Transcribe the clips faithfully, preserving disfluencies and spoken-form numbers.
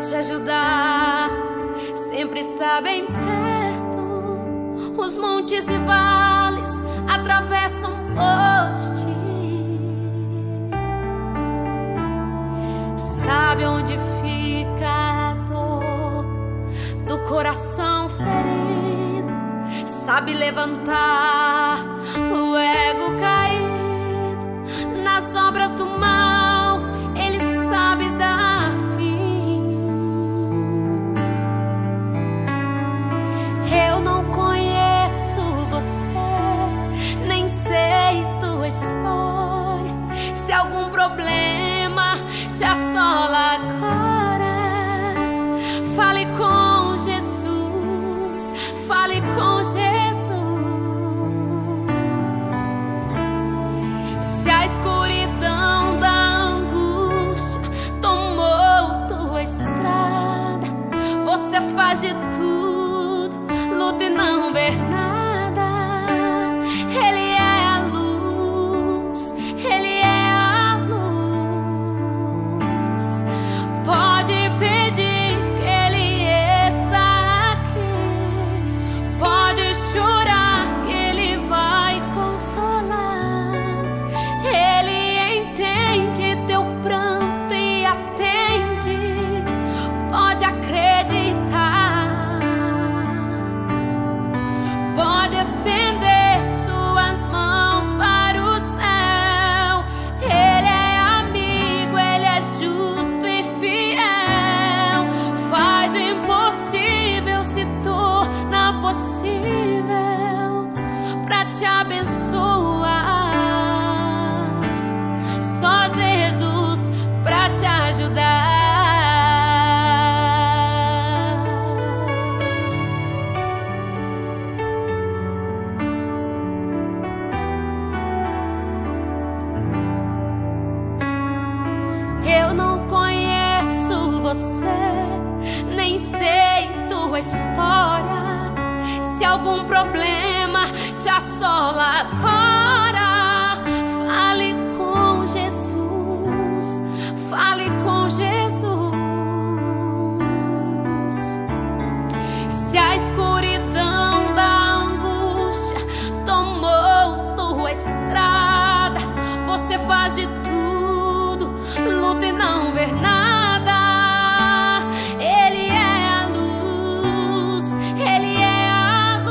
te ajudar, sempre está bem perto. Os montes e vales atravessam por ti. Sabe onde fica a dor do coração ferido, sabe levantar o ego caído. Nas obras do mal Ele sabe dar fim. Eu não conheço você, nem sei tua história. Se algum problema te assola agora, fale com Jesus, fale com Jesus. Se a escuridão da angústia tomou tua estrada, você faz de tudo, luta e não vê nada. Ele é a luz, Ele é a luz. Pode pedir que Ele está aqui, pode chorar que Ele vai consolar. Ele entende teu pranto e atende, pode acreditar, pode estender suas mãos para o céu. Ele é amigo, Ele é justo e fiel, faz o impossível se torna possível pra te abençoar. Só Jesus pra te ajudar. Eu não conheço você, nem sei tua história. Se algum problema te assola agora, fale com Jesus, fale com Jesus. Se a escuridão da angústia tomou tua estrada, você faz de tudo, luta e não vê nada. Ele é a luz, Ele é a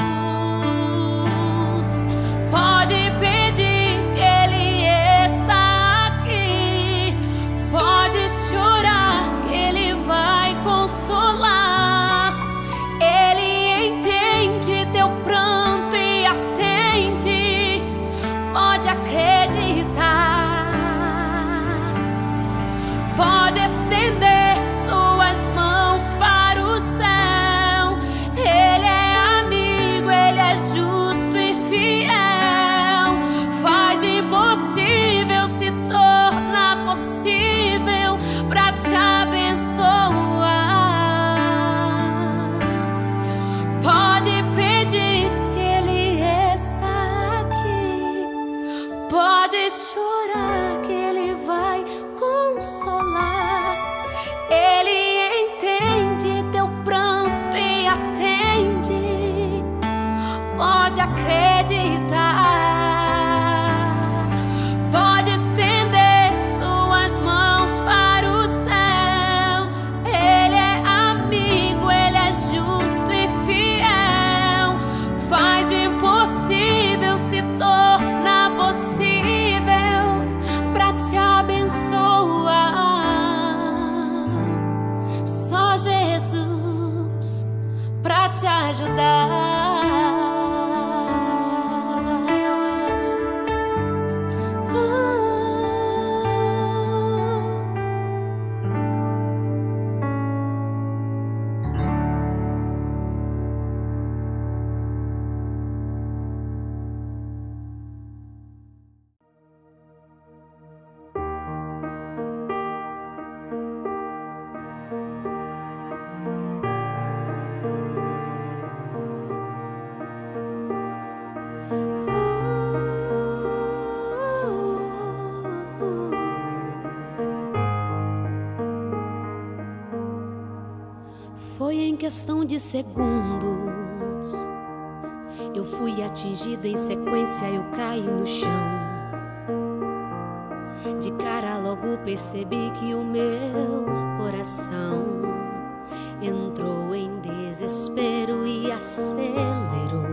luz. Pode pedir que Ele está aqui, pode chorar que Ele vai consolar. Ele entende teu pranto e atende, pode acreditar, pode estender suas mãos para o céu. Ele é amigo, Ele é justo e fiel, faz o impossível se torna possível pra te abençoar. Pode pedir que Ele está aqui, pode chorar que Ele vai consolar. Ele entende teu pranto e atende, pode acreditar, pode estender suas mãos para o céu. Ele é amigo, Ele é justo e fiel, faz o impossível se torna possível pra te abençoar. Só Jesus pra te ajudar. questão de segundos, eu fui atingida em sequência, eu caí no chão. De cara logo percebi que o meu coração entrou em desespero e acelerou.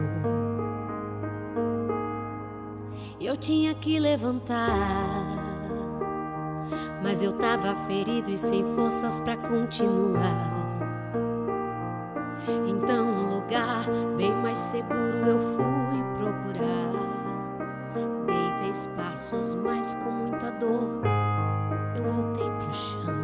Eu tinha que levantar, mas eu tava ferido e sem forças pra continuar. Então um lugar bem mais seguro eu fui procurar. Dei três passos, mas com muita dor eu voltei pro chão.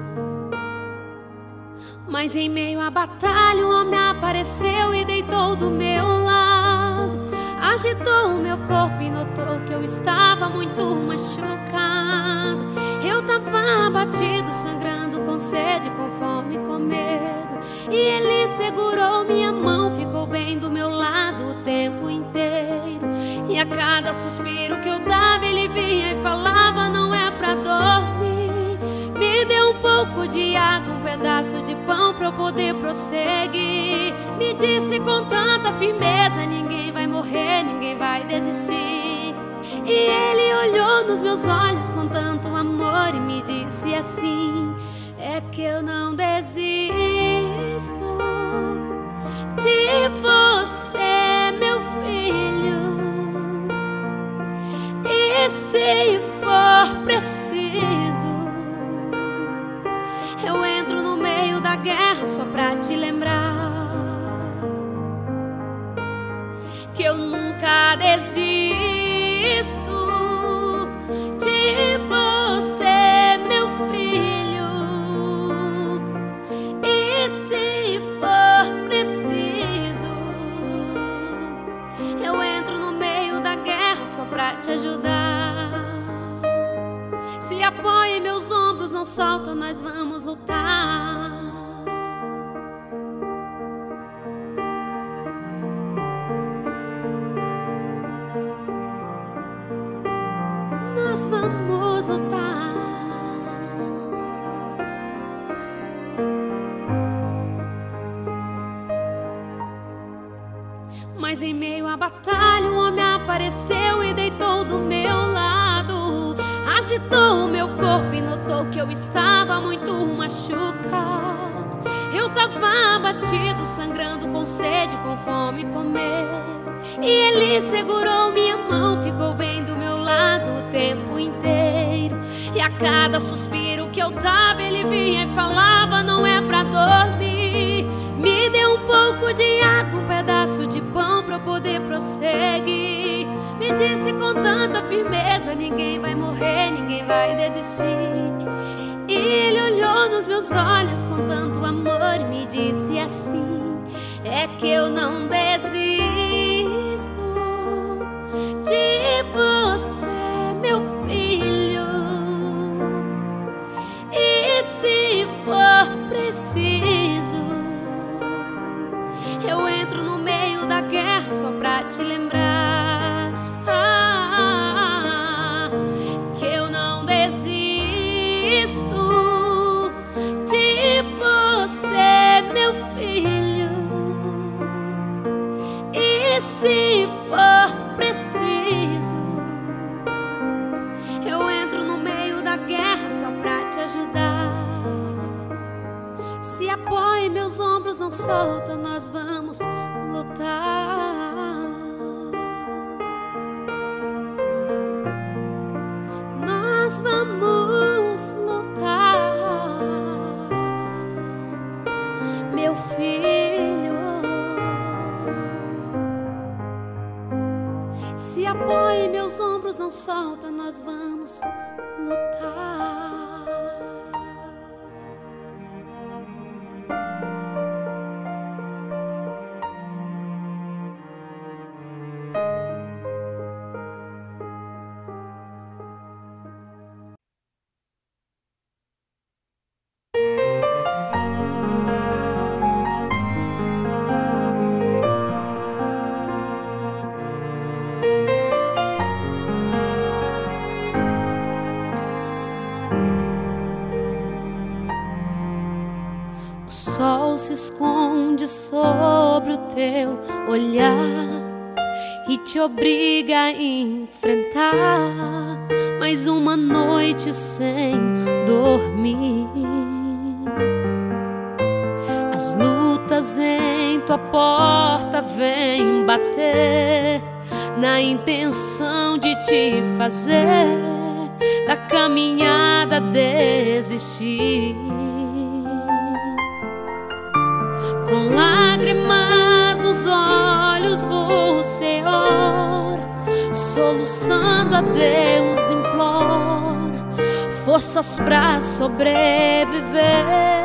Mas em meio à batalha um homem apareceu e deitou do meu lado. Agitou o meu corpo e notou que eu estava muito machucado. Eu tava abatido, sangrando, com sede, com fome, com medo. E ele segurou minha mão, ficou bem do meu lado o tempo inteiro. E a cada suspiro que eu dava ele vinha e falava: não é pra dormir. Me deu um pouco de água, um pedaço de pão pra eu poder prosseguir. Me disse com tanta firmeza: ninguém vai morrer, ninguém vai desistir. E ele olhou nos meus olhos com tanto amor e me disse assim: é que eu não desisto de você, meu filho. E se for preciso, eu entro no meio da guerra só pra te lembrar que eu nunca desisto de você, meu filho. E se for preciso, eu entro no meio da guerra só pra te ajudar. Se apoia em meus ombros, não solta, nós vamos lutar. Nós vamos lutar. Mas em meio à batalha um homem apareceu e deitou do meu lado. Agitou o meu corpo e notou que eu estava muito machucado. Eu tava abatido, sangrando, com sede, com fome, com medo. E ele segurou minha mão, ficou bem do meu lado o tempo inteiro. E a cada suspiro que eu dava ele vinha e falava: não é pra dormir. Me deu um pouco de água, um pedaço de pão pra eu poder prosseguir. Me disse com tanta firmeza: ninguém vai morrer, ninguém vai desistir. E ele olhou nos meus olhos com tanto amor e me disse assim: é que eu não desisto de você, meu filho. E se for preciso, eu entro no meio da guerra só pra te lembrar ah, que eu não desisto de você, meu filho. E se for preciso, eu entro no meio da guerra só pra te ajudar. Se apoia em meus ombros, não solta, nós vamos lutar. Nós vamos lutar, meu filho. Se apoia em meus ombros, não solta, nós vamos lutar. O sol se esconde grande sobre o teu olhar e te obriga a enfrentar mais uma noite sem dormir. As lutas em tua porta vêm bater na intenção de te fazer da caminhada desistir. Com lágrimas nos olhos você ora, soluçando a Deus implora forças pra sobreviver.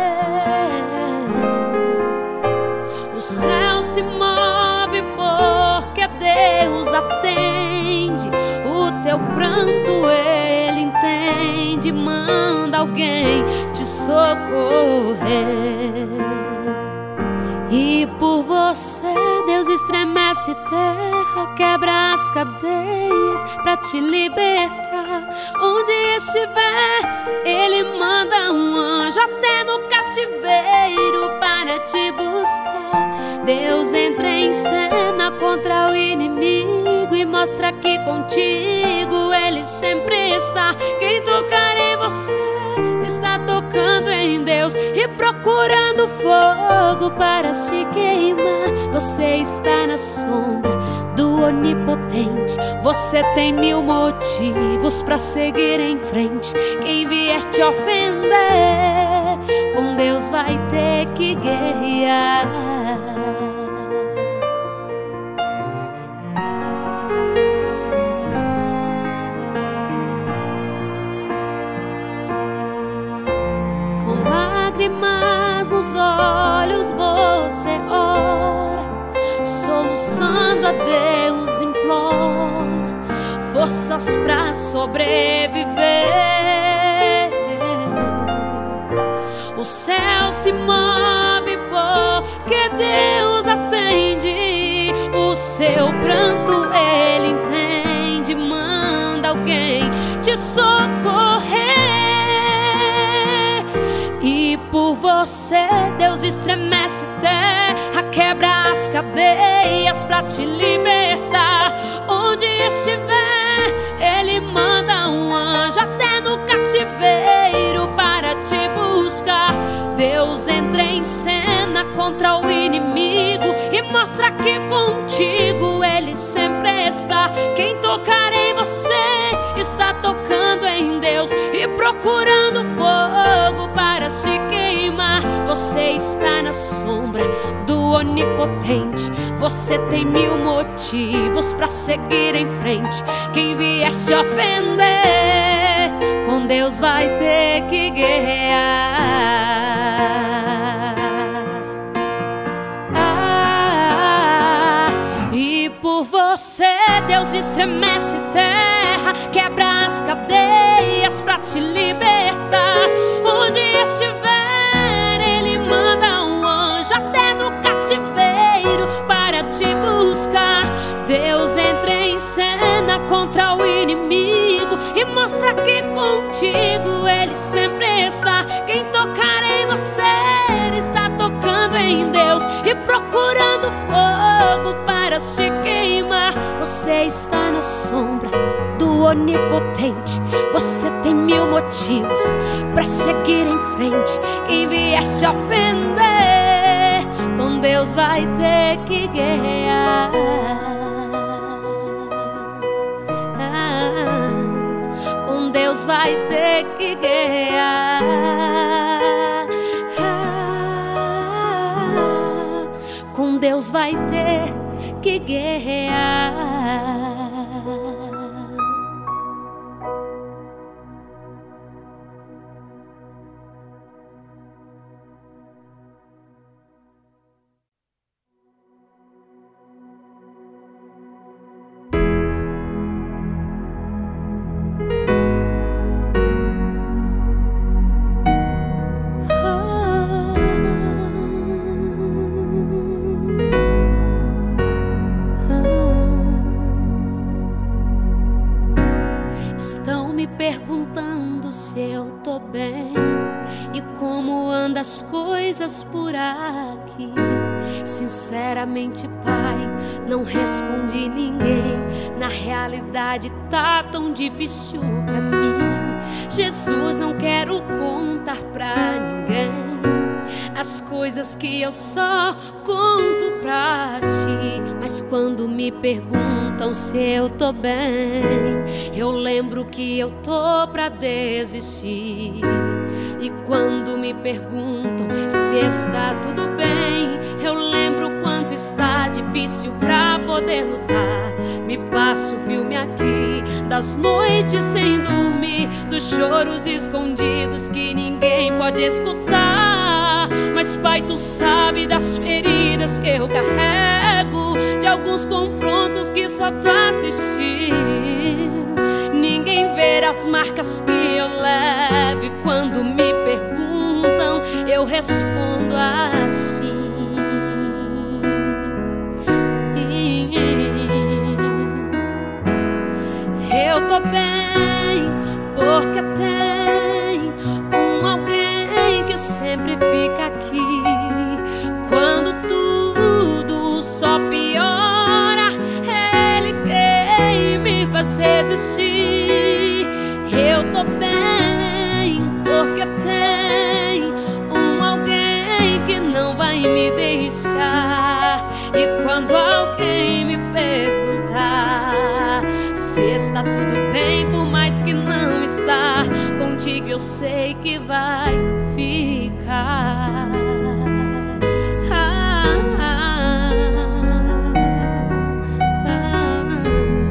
O céu se move porque Deus atende o teu pranto, Ele entende, manda alguém te socorrer. E por você Deus estremece terra, quebra as cadeias pra te libertar. Onde estiver, Ele manda um anjo até no cativeiro para te buscar. Deus entra em cena contra o inimigo e mostra que contigo Ele sempre está. Quem tocar em você está tocando em Deus e procurando fogo para se queimar. Você está na sombra do Onipotente, você tem mil motivos para seguir em frente. Quem vier te ofender, com Deus vai ter que guerrear. Lágrimas nos olhos você ora, soluçando a Deus implora forças pra sobreviver. O céu se move porque Deus atende o seu pranto, Ele entende, manda alguém te socorrer. E por você Deus estremece terra, quebra as cadeias pra te libertar. Onde estiver, Ele manda um anjo até no cativeiro para te buscar. Deus entra em cena contra o inimigo e mostra que contigo Ele sempre está. Quem tocar em você está tocando em Deus e procurando fogo para se queimar. Você está na sombra do Onipotente, você tem mil motivos para seguir em frente. Quem vier te ofender, com Deus vai ter que guerrear. Ah, e por você Deus estremece terra, quebra as cadeias pra te libertar. Onde estiver, Ele manda um anjo até no cativeiro para te buscar. Deus entra em cena contra o inimigo e mostra que contigo Ele sempre está. Quem tocar em você está tocando em Deus e procurando fogo para se queimar. Você está na sombra do Onipotente, você tem mil motivos para seguir em frente. Quem vier te ofender, com Deus vai ter que guerrear. Ah, com Deus vai ter que guerrear. Ah, com Deus vai ter que guerrear. Perguntando se eu tô bem e como andam as coisas por aqui. Sinceramente, Pai, não respondi ninguém. Na realidade tá tão difícil pra mim. Jesus, não quero contar pra ninguém as coisas que eu só conto pra ti. Mas quando me perguntam se eu tô bem, eu lembro que eu tô pra desistir. E quando me perguntam se está tudo bem, eu lembro o quanto está difícil pra poder lutar. Me passo filme aqui das noites sem dormir, dos choros escondidos que ninguém pode escutar. Mas Pai, Tu sabe das feridas que eu carrego, de alguns confrontos que só Tu assistiu. Ninguém vê as marcas que eu levo, e quando me perguntam, eu respondo assim: eu tô bem, porque tem um alguém que sempre fica aqui. Quando tudo só piora, Ele quem me faz resistir. Eu tô bem, porque tem um alguém que não vai me deixar. E quando alguém me perguntar se está tudo bem, por mais que não está, contigo eu sei que vai ficar. Ah, ah, ah.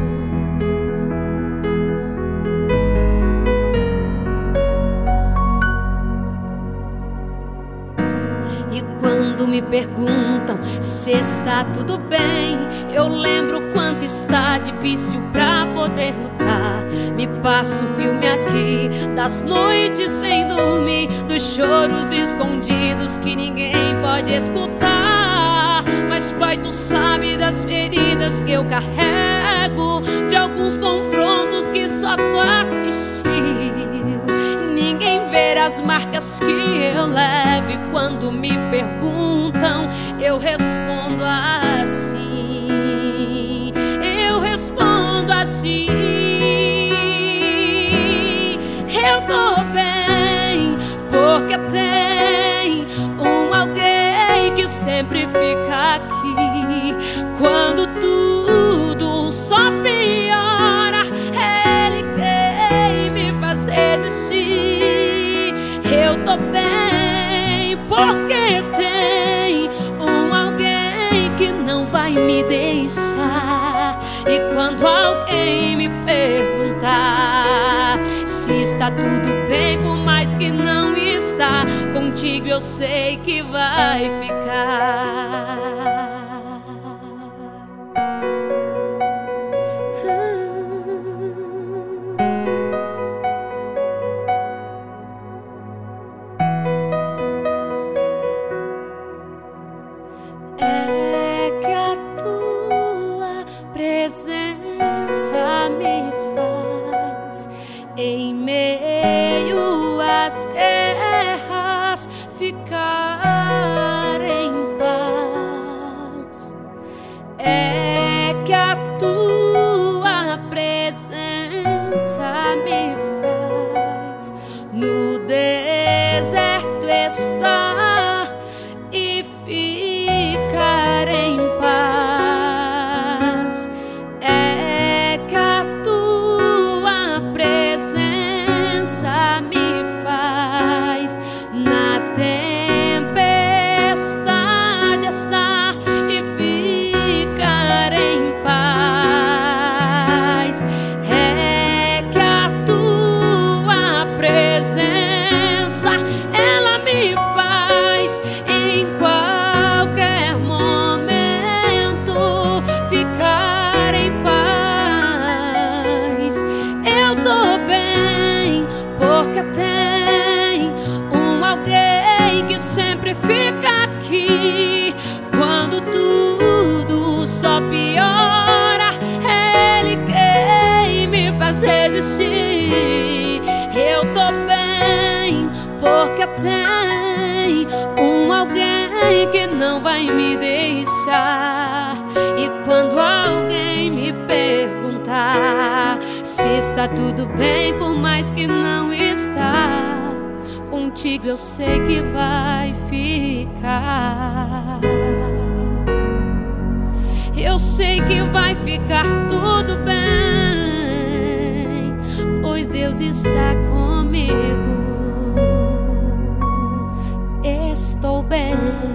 E quando me perguntam se está tudo bem, eu lembro o quanto está difícil pra poder lutar. Me passo filme aqui das noites sem dormir, dos choros escondidos que ninguém pode escutar. Mas Pai, Tu sabe das feridas que eu carrego, de alguns confrontos que só Tu assistiu. Ninguém vê as marcas que eu levo, e quando me perguntam, eu respondo assim. Eu respondo assim: eu tô bem, porque tem um alguém que sempre fica aqui. Quando tudo só piora, Ele quem me faz resistir. Eu tô bem, porque tem um alguém que não vai me deixar. E quando alguém me perguntar se está tudo bem, por mais que não está, contigo eu sei que vai ficar. É que a Tua presença me faz, em meio às guerras, ficar em paz. É que a Tua presença me faz no deserto estar e ficar em paz. É que a Tua presença me faz na tempestade estar e ficar em paz. É que a Tua presença, ela me faz em qualquer momento ficar em paz. Eu tô bem, porque tem um alguém que sempre fica aqui. Quando tudo só piora, Ele quem me faz resistir. Eu tô bem, porque tem um alguém que não vai me deixar. E quando alguém me perguntar se está tudo bem, por mais que não está, contigo eu sei que vai ficar. Eu sei que vai ficar tudo bem, pois Deus está comigo. Estou bem.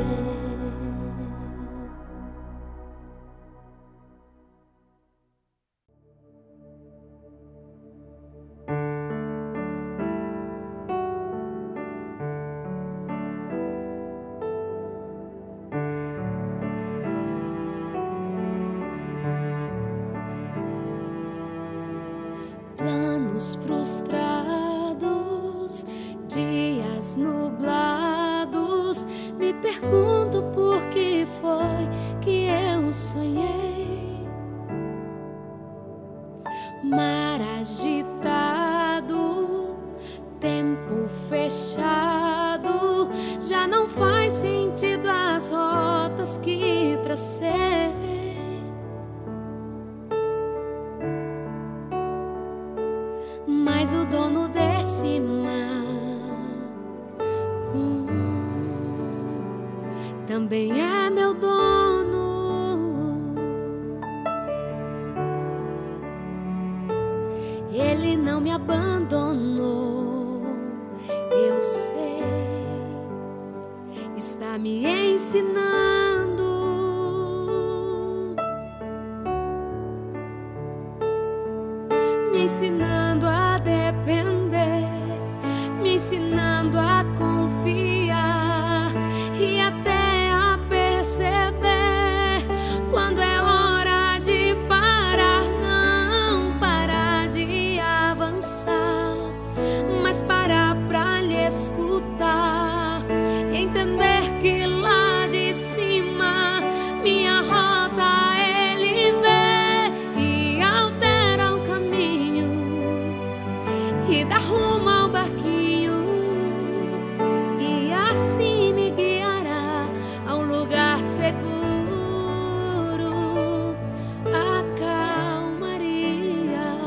Planos frustrados, dias nublados, me pergunto por que foi que eu sonhei. Mar agitado, tempo fechado, já não faz sentido as rotas que tracei. Mas o dono desse mar hum, também é meu dono. Ele não me abandonou, eu sei, está me ensinando. Me ensinando a depender, me ensinando a confiar e até a perceber quando é hora de parar. Não parar de avançar, mas parar pra lhe escutar e entender que lá de cima minha rota ele vê e altera o caminho e dá rumo ao barquinho, e assim me guiará a um lugar seguro. A calmaria.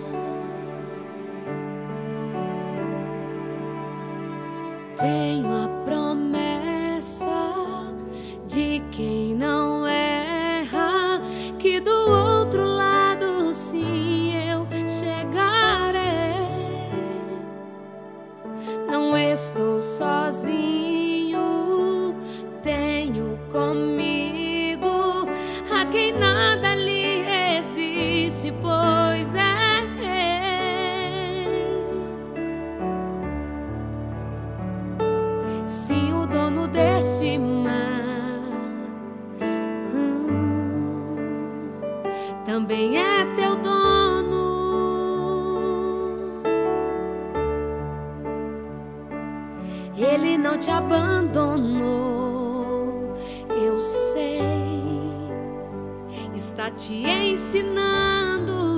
Tenho a promessa de quem não erra, que do outro lado sim eu chegarei. Não estou sozinho, tenho comigo a quem nada lhe resiste, pois é sim o dono deste mar hum, também é teu dono. Ele não te abandonou, eu sei, está te ensinando.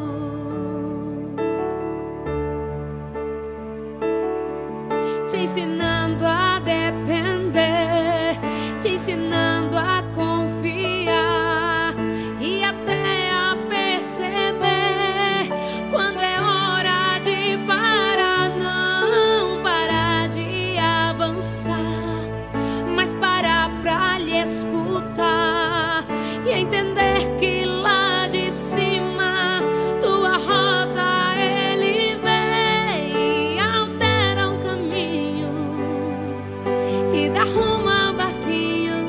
Te ensinando a depender, te ensinando a confiar e até a perceber quando é hora de parar. Não parar de avançar, mas parar pra lhe escutar e entender que lá de cima tua rota ele vê e altera o caminho e dá rumo ao barquinho,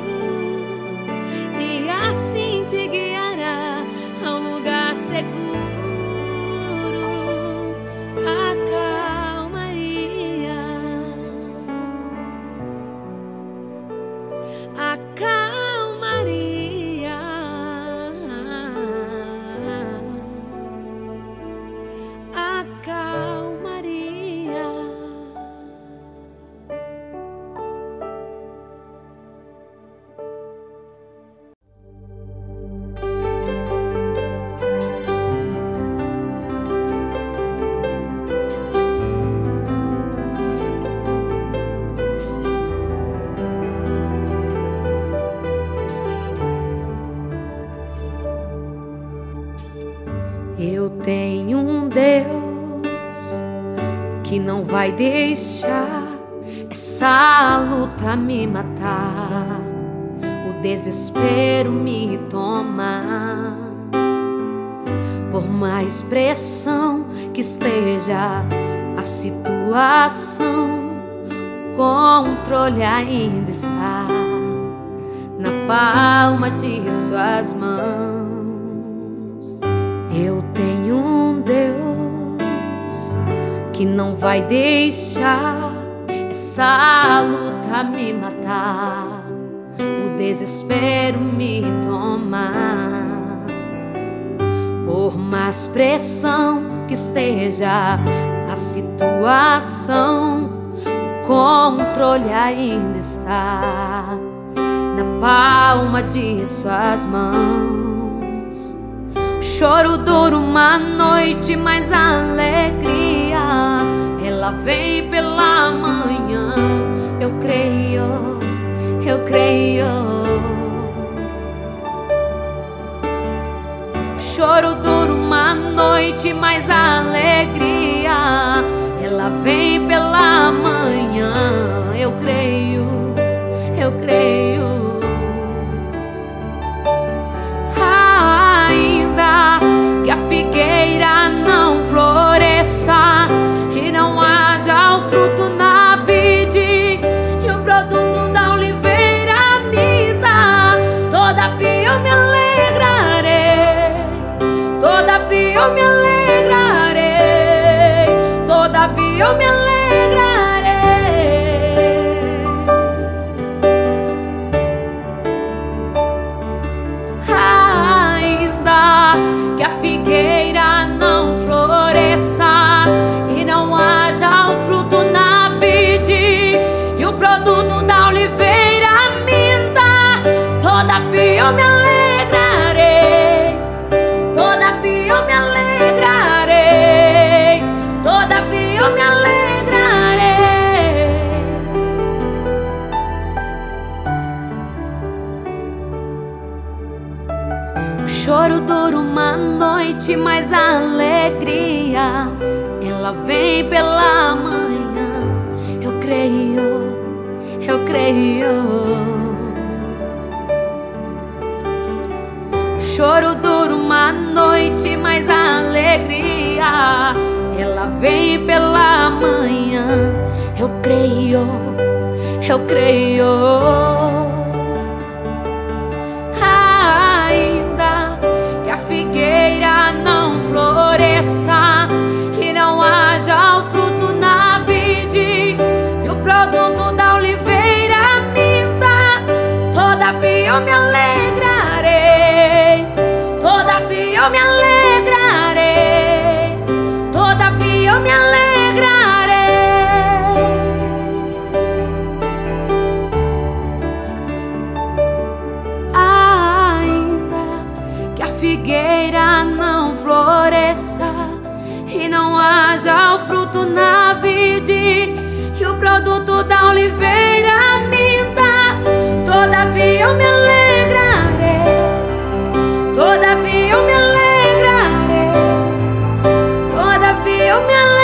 e assim te guiará a um lugar seguro. A calmaria. A calmaria. A calmaria. Eu tenho um Deus que não vai deixar essa luta me matar, o desespero me tomar. Por mais pressão que esteja a situação, o controle ainda está na palma de suas mãos. Eu tenho um Deus que não vai deixar essa luta me matar, o desespero me tomar. Por mais pressão que esteja a situação, o controle ainda está na palma de suas mãos. O choro dura uma noite, mas a alegria ela vem pela manhã. Eu creio, eu creio. O choro dura uma noite, mas a alegria ela vem pela manhã. Eu creio, eu creio. Ainda que a figueira não floresça e não haja o fruto na vide, e o produto da oliveira minta, todavia eu me alegrarei, todavia eu me alegrarei, todavia eu me alegrarei. Ainda que a figueira não floresça e não haja o fruto na vide, e o produto da oliveira minta, todavia eu me alegrarei, todavia eu me alegrarei, todavia eu me alegrarei. O choro dura uma noite, mas a alegria ela vem pela manhã. Eu creio, eu creio. O choro dura uma noite, mas a alegria ela vem pela manhã. Eu creio, eu creio. Ainda que a figueira não floresça e não haja o fruto na vide, e o produto da oliveira minta, todavia eu me alegrarei, todavia eu me alegrarei, todavia eu me alegrarei. Figueira não floresça e não haja o fruto na vide, e o produto da oliveira minta, todavia eu me alegrarei, todavia eu me alegrarei, todavia eu me alegrarei.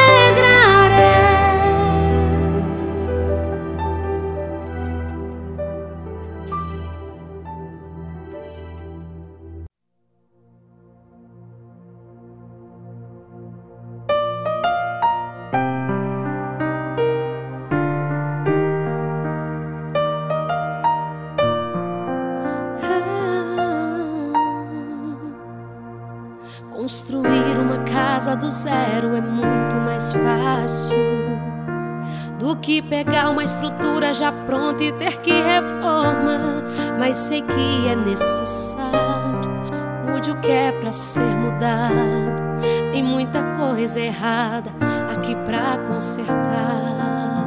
Construir uma casa do zero é muito mais fácil do que pegar uma estrutura já pronta e ter que reformar. Mas sei que é necessário, mude o que é pra ser mudado. Tem muita coisa errada aqui pra consertar.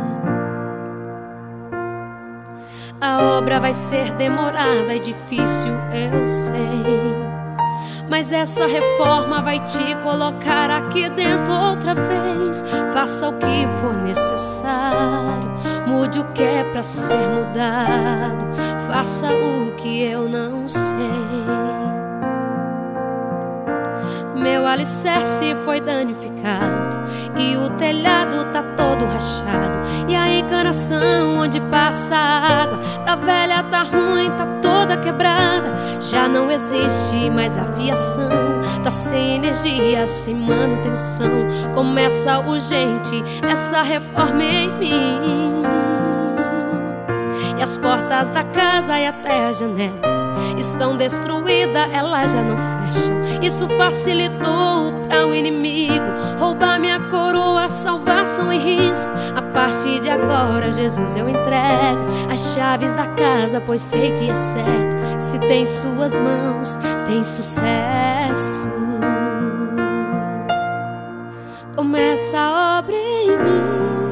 A obra vai ser demorada e difícil, eu sei, mas essa reforma vai te colocar aqui dentro outra vez. Faça o que for necessário, mude o que é pra ser mudado. Faça o que eu não sei. Meu alicerce foi danificado e o telhado tá todo rachado, e a encanação onde passa a água da velha tá ruim, tá toda quebrada. Já não existe mais a fiação, tá sem energia, sem manutenção. Começa urgente essa reforma em mim. E as portas da casa e até as janelas estão destruídas, elas já não fecham. Isso facilitou para o inimigo roubar minha coroa, salvação e risco. A partir de agora, Jesus, eu entrego as chaves da casa, pois sei que é certo. Se tem suas mãos, tem sucesso. Começa a obra em mim,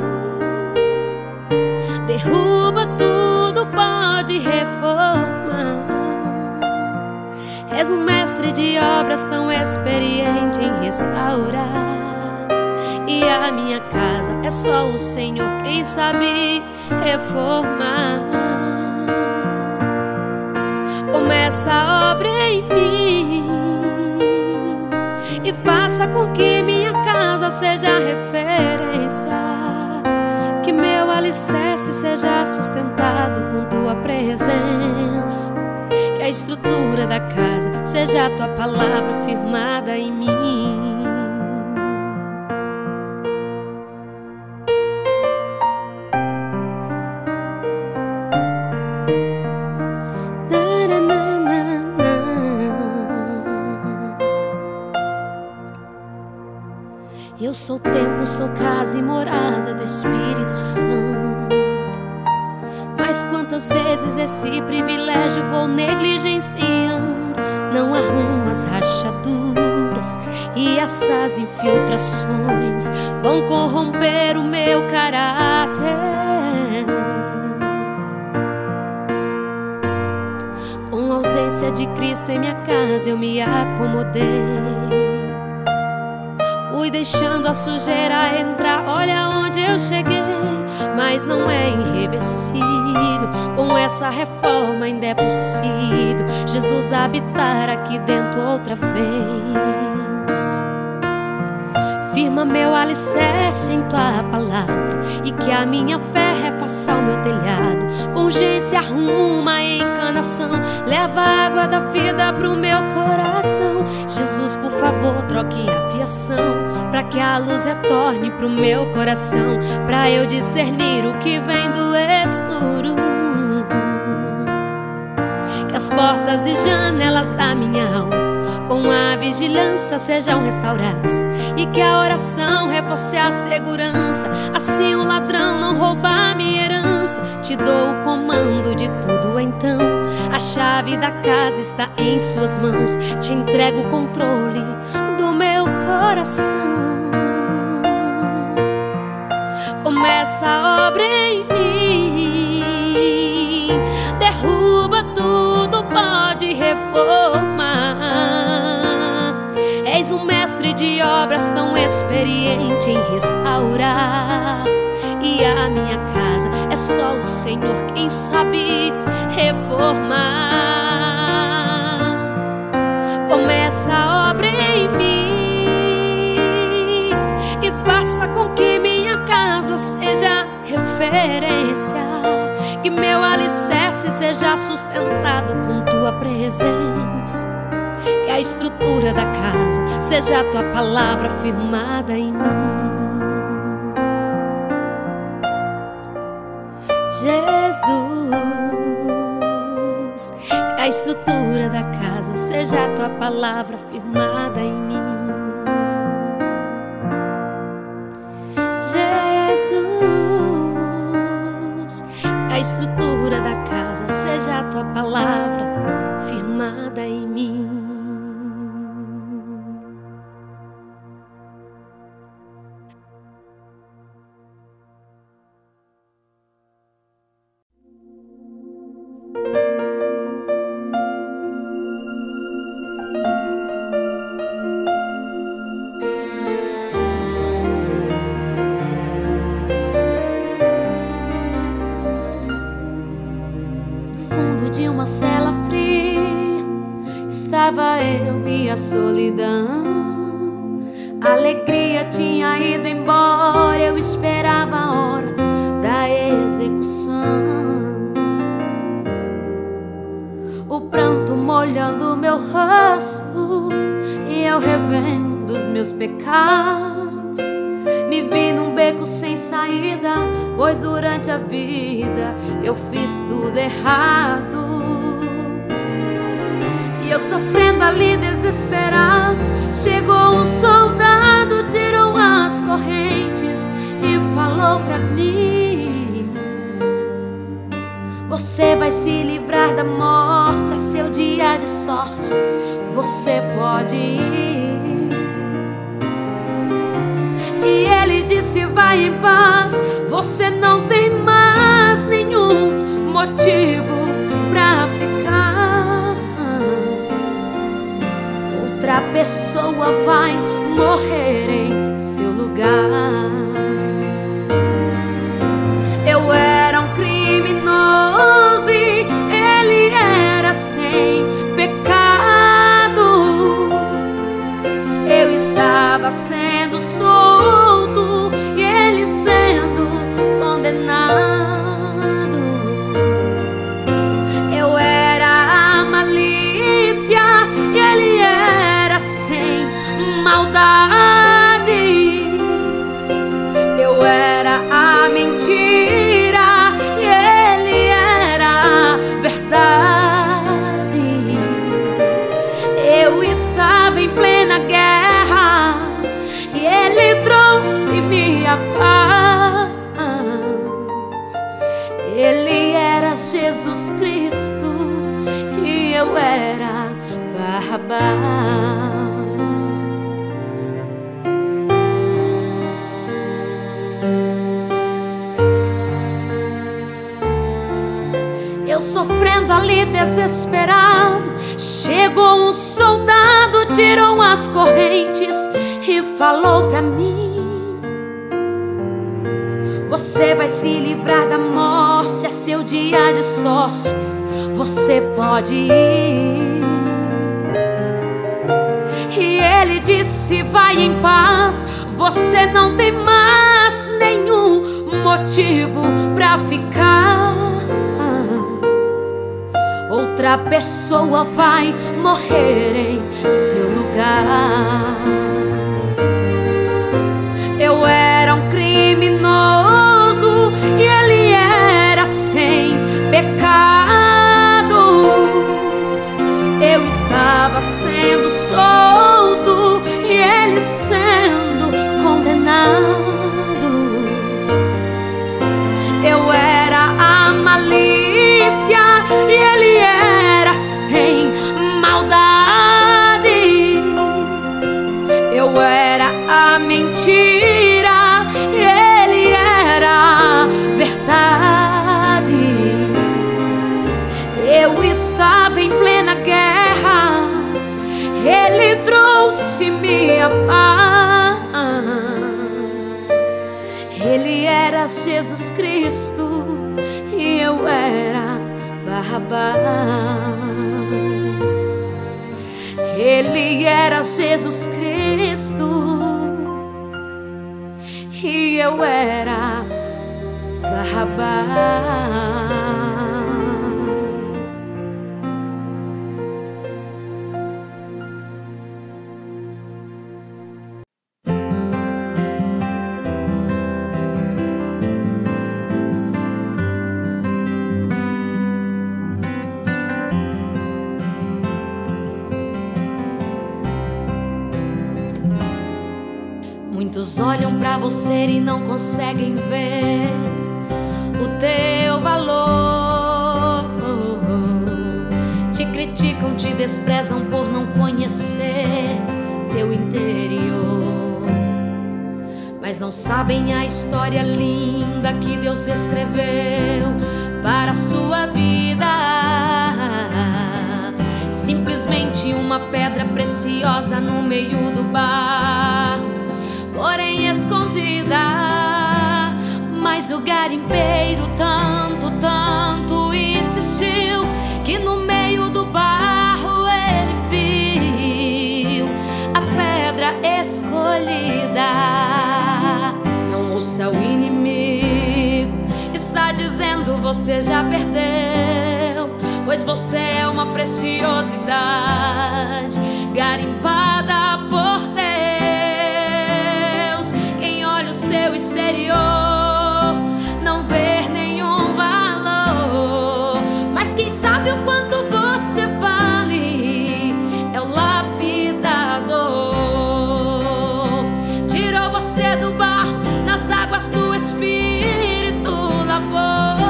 derruba tudo, pode reformar. És um mestre de obras tão experiente em restaurar. E a minha casa é só o Senhor quem sabe reformar. Começa a obra em mim e faça com que minha casa seja referência. Que meu alicerce seja sustentado com tua presença. Que a estrutura da casa seja a tua palavra firmada em mim. Eu sou templo, sou casa e morada do Espírito Santo. Mas quantas vezes esse privilégio vou negligenciando? Não arrumo as rachaduras e essas infiltrações vão corromper o meu caráter. Com a ausência de Cristo em minha casa eu me acomodei. Fui deixando a sujeira entrar, olha onde eu cheguei. Mas não é irreversível, com essa reforma ainda é possível Jesus habitar aqui dentro outra vez. Firma meu alicerce em tua palavra e que a minha fé refaça o meu telhado. Com urgência arruma a encanação, leva a água da vida pro meu coração. Jesus, por favor, troque a fiação, pra que a luz retorne pro meu coração, pra eu discernir o que vem do escuro. Que as portas e janelas da minha alma com a vigilância sejam restauradas, e que a oração reforce a segurança. Assim o ladrão não rouba minha herança. Te dou o comando de tudo então, a chave da casa está em suas mãos. Te entrego o controle do meu coração. Começa a obra em mim, derruba tudo, pode reformar. És um mestre de obras tão experiente em restaurar. E a minha casa é só o Senhor quem sabe reformar. Começa a obra em mim e faça com que minha casa seja referência. Que meu alicerce seja sustentado com tua presença. Que a estrutura da casa seja a tua palavra firmada em mim. Jesus, que a estrutura da casa seja a tua palavra firmada em mim. Jesus, que a estrutura da casa seja a tua palavra firmada em mim. De uma cela fria estava eu e a solidão. A alegria tinha ido embora, eu esperava a hora da execução. O pranto molhando meu rosto e eu revendo os meus pecados. Me vi num beco sem saída, pois durante a vida eu fiz tudo errado. E eu sofrendo ali desesperado, chegou um soldado, tirou as correntes e falou pra mim: você vai se livrar da morte, é seu dia de sorte, você pode ir. E ele disse: vai em paz, você não tem mais nenhum motivo pra ficar. Outra pessoa vai morrer em seu lugar. Eu era um criminoso e ele era sem pecado. Eu estava sendo solto e ele sendo condenado. Eu era a malícia e ele era sem maldade. Eu era a mentira e ele era a verdade. Eu estava em plena guerra e ele trouxe-me a paz. Ele era Jesus Cristo e eu era Barrabás. Eu sofrendo ali desesperado, chegou um soldado, tirou as correntes e falou pra mim: você vai se livrar da morte, é seu dia de sorte, você pode ir. E ele disse: vai em paz, você não tem mais nenhum motivo pra ficar. Outra pessoa vai morrer em seu lugar. Eu era um criminoso e ele era sem pecado. Eu estava sendo solto e ele sendo condenado. Eu era a malícia e ele era sem maldade. Eu era a mentira e ele era a verdade. Eu estava em plena guerra, ele trouxe-me a paz. Ele era Jesus Cristo e eu era Barrabás. Ele era Jesus Cristo e eu era Barrabás. Muitos olham pra você e não conseguem ver o teu valor. Te criticam, te desprezam por não conhecer teu interior. Mas não sabem a história linda que Deus escreveu para a sua vida. Simplesmente uma pedra preciosa no meio do barro, porém escondida. Mas o garimpeiro tanto, tanto insistiu que no meio do barro ele viu a pedra escolhida. você já perdeu, pois você é uma preciosidade garimpada por Deus. Quem olha o seu exterior não vê nenhum valor, mas quem sabe o quanto você vale é o lapidador. Tirou você do barro, nas águas do Espírito lavou.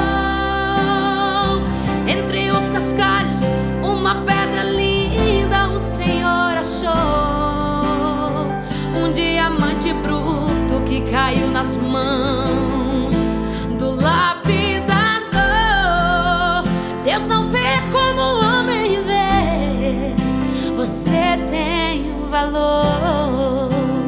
Entre os cascalhos, uma pedra linda o Senhor achou. Um diamante bruto que caiu nas mãos do lapidador. Deus não vê como o homem vê, você tem um valor.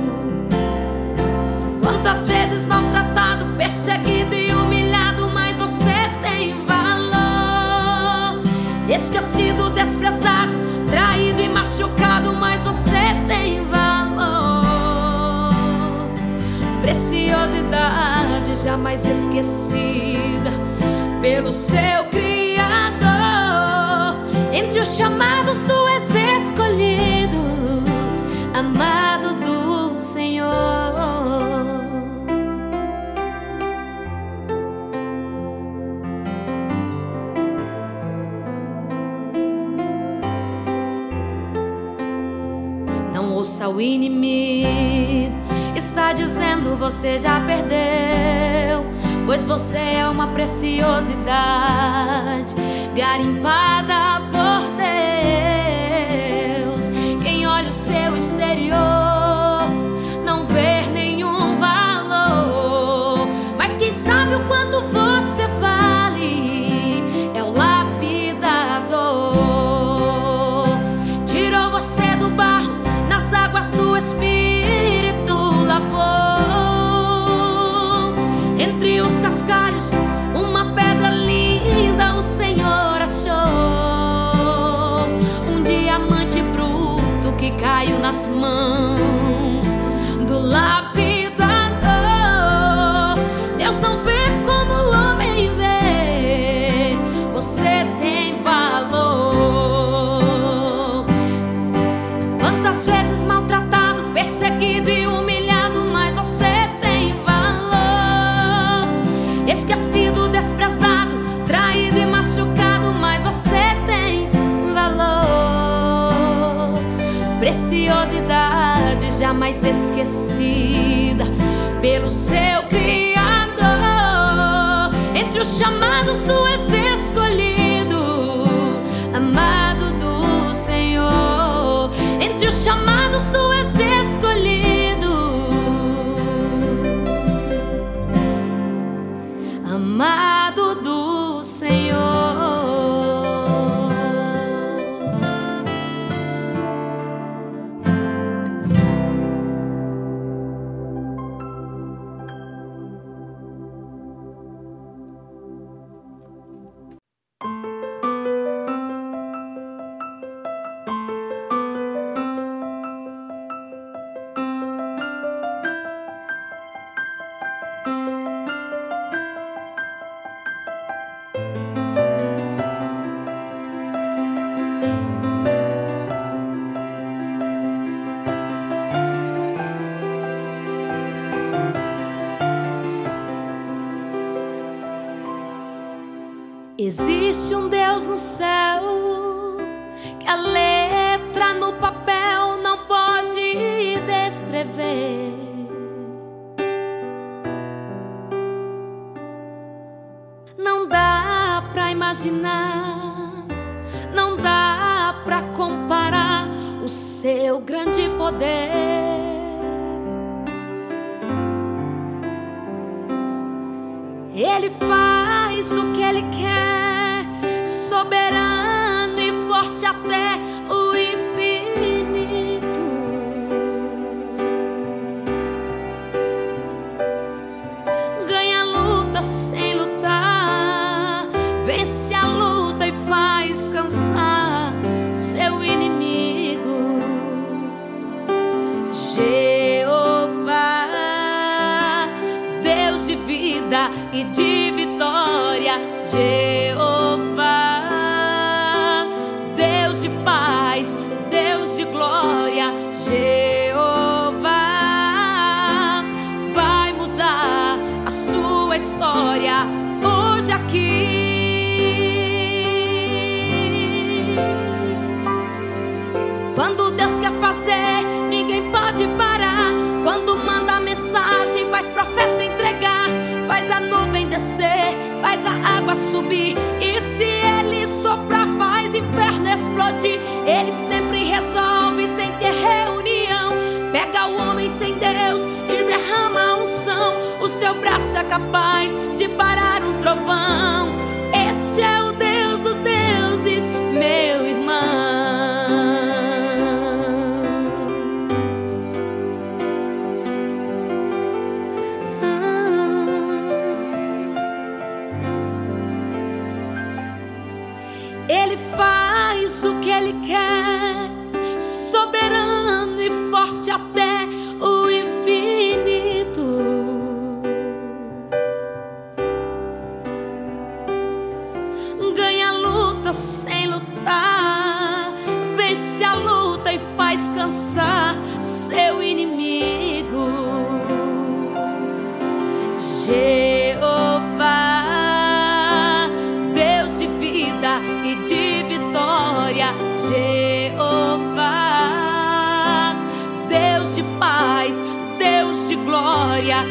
Quantas vezes maltratado, perseguido e humilhado, mas você tem valor. Esquecido, desprezado, traído e machucado, mas você tem valor. Preciosidade jamais esquecida pelo seu Criador. Entre os chamados tu és escolhido, amado do Senhor. Ouça o inimigo, está dizendo você já perdeu, pois você é uma preciosidade garimpada por Deus. Quem olha o seu exterior não vê nenhum valor, mas quem sabe o quanto você vale é o lapidador. Tirou você do barro, nas águas do Espírito lavou. Entre os cascalhos, uma pedra linda o Senhor achou. Um diamante bruto que caiu nas mãos do lapidador. Deus não vê como o homem vê, você tem valor. Quantas vezes maltratado, perseguido e humilhado, mas você tem valor. Esquecido, desprezado, traído e machucado, mas você tem valor. Preciosidade jamais esquecida pelo seu Criador. Entre os chamados tu és escolhido, amado do Senhor. Entre os chamados tu és escolhido, amado do Senhor. Existe um Deus no céu que a letra no papel não pode descrever. Não dá pra imaginar, não dá pra comparar o seu grande poder. Ele faz o que Ele quer, soberano e forte até o infinito. Ganha a luta sem lutar, vence a luta e faz cansar seu inimigo. Jeová, Deus de vida e de vitória, Jeová, Deus de paz, Deus de glória, Jeová, vai mudar a sua história hoje aqui. Quando Deus quer fazer, ninguém pode parar. Quando manda mensagem, faz profeta entregar, faz a nuvem descer, faz a água subir. E se Ele soprar, faz inferno explodir. Ele sempre resolve sem ter reunião. Pega o homem sem Deus e derrama a unção. O seu braço é capaz de parar um trovão. Este é o Deus dos deuses, meu irmão. Ele faz o que Ele quer, soberano e forte até o infinito. Ganha a luta sem lutar, vence a luta e faz cansar seu inimigo. Jeová, Deus de vida e de vitória, Jeová, Deus de paz, Deus de glória,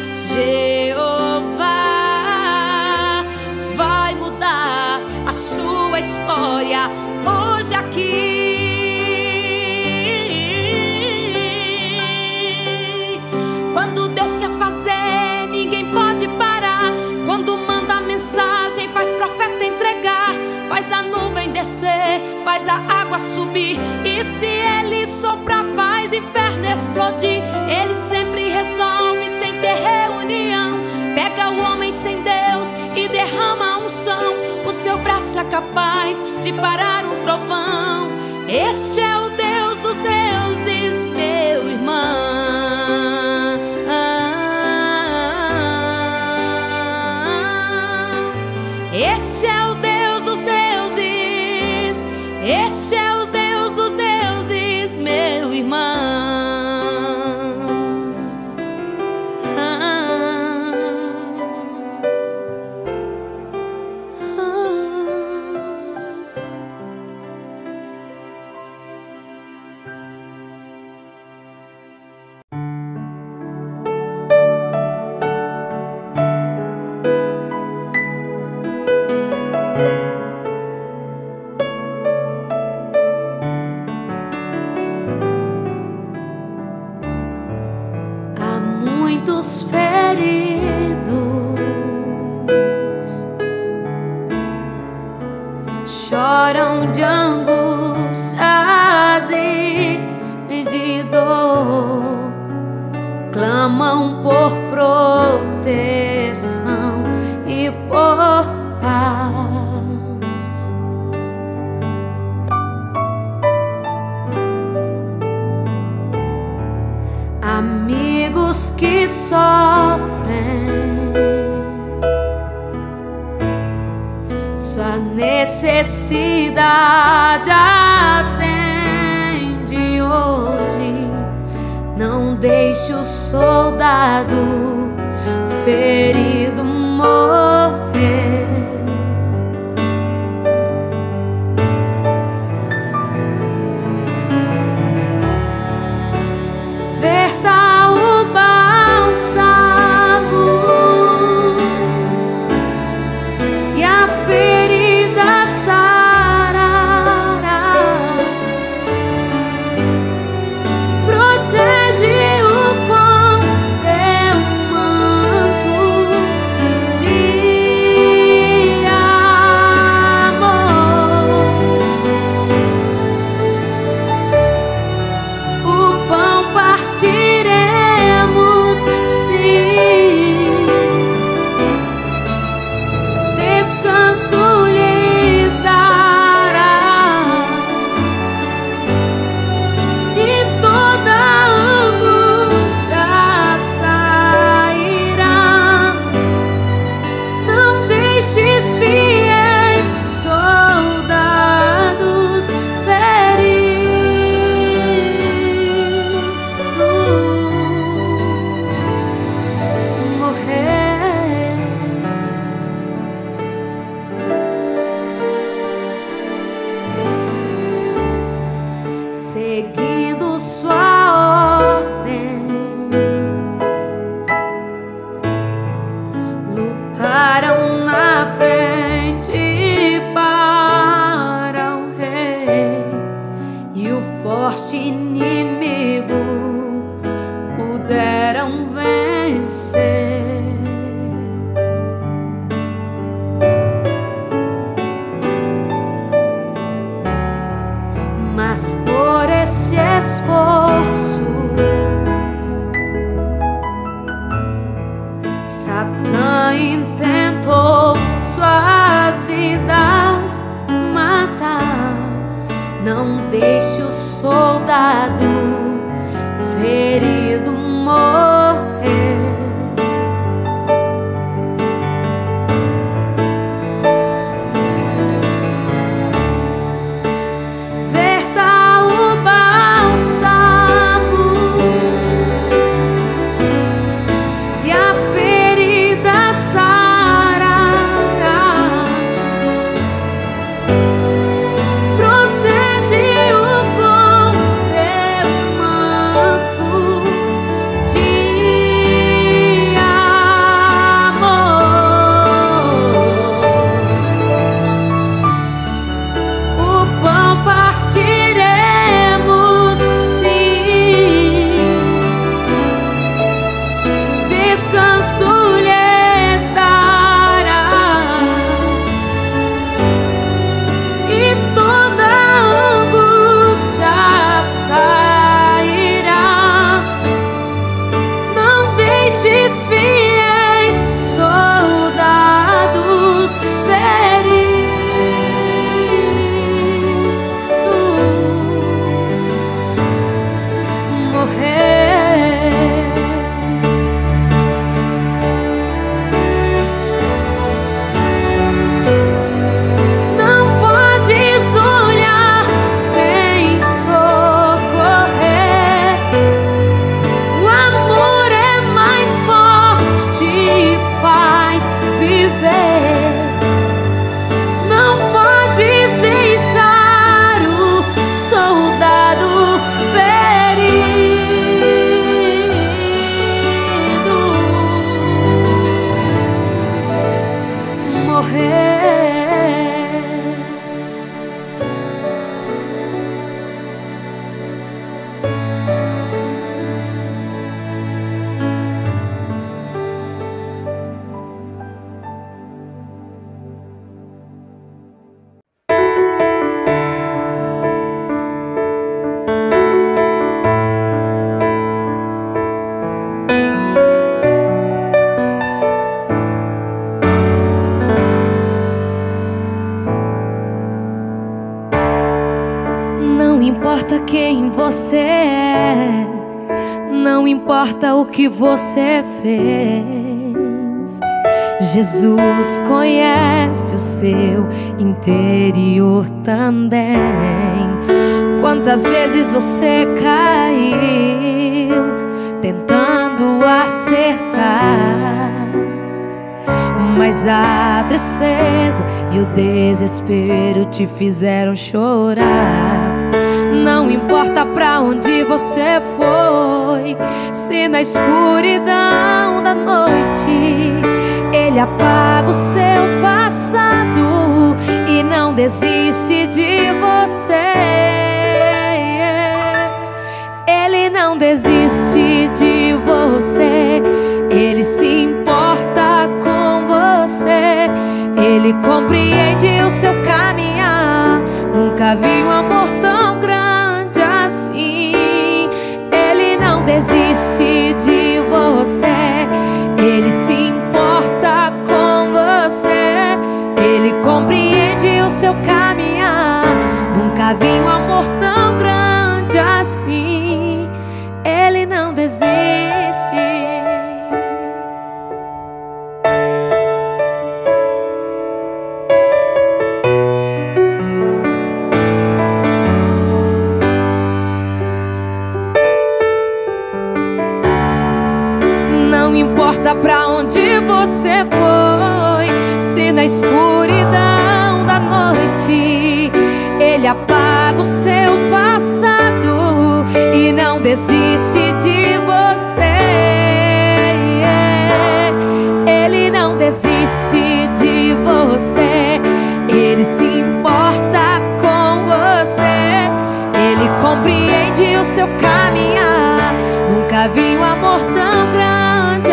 Jeová, vai mudar a sua história hoje aqui. Quando Deus quer fazer, ninguém pode parar. Quando manda mensagem, faz profeta entregar, faz a nuvem descer, faz a água subir. E se Ele soprar, faz inferno explodir. Ele sempre resolve sem ter reunião. Pega o homem sem Deus e derrama a unção. O seu braço é capaz de parar um trovão. Este é o Deus dos deuses, meu irmão. Este é o Deus dos deuses, este é o Deus dos deuses, meu irmão. Ah, ah. Há muitos feridos, choram de angústias e de dor, clamam por proteção e por paz. Amigos que sofrem, sua necessidade atende hoje. Não deixe o soldado ferido morrer. Verta o bálsamo e a ferida sarará. Protege-o com teu manto seguindo sua ordem, lutaram na frente para o rei, e o forte inimigo puderam vencer. Mas por esse esforço, Satã intentou suas vidas matar. Não deixe o soldado ferido morrer. Descanso lhes dará, e toda angústia sairá. Não deixes fiéis soldados feridos morrer. Não podes deixar o soldado ferido morrer. Não importa quem você é, não importa o que você fez, Jesus conhece o seu interior também. Quantas vezes você caiu tentando acertar, mas a tristeza e o desespero te fizeram chorar. Não importa pra onde você foi, se na escuridão da noite Ele apaga o seu passado e não desiste de você. Ele não desiste de você, Ele se importa com você, Ele compreende o seu caminhar. Nunca vi um amor tão grande assim. Ele não desiste de você, Ele se importa com você, Ele compreende o seu caminhar. Nunca vi um amor tão grande assim. Ele não desiste. Não importa pra onde você foi, se na escuridão da noite Ele apaga o seu passado Ele não desiste de você. Ele não desiste de você. Ele se importa com você. Ele compreende o seu caminhar. Nunca vi um amor tão grande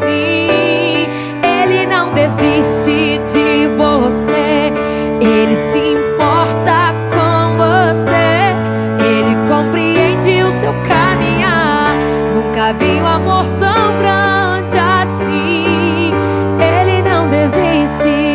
assim. Ele não desiste de você. Ele se importa com você. Ele compreende o seu caminhar. Nunca vi um amor tão grande assim. Ele não desiste.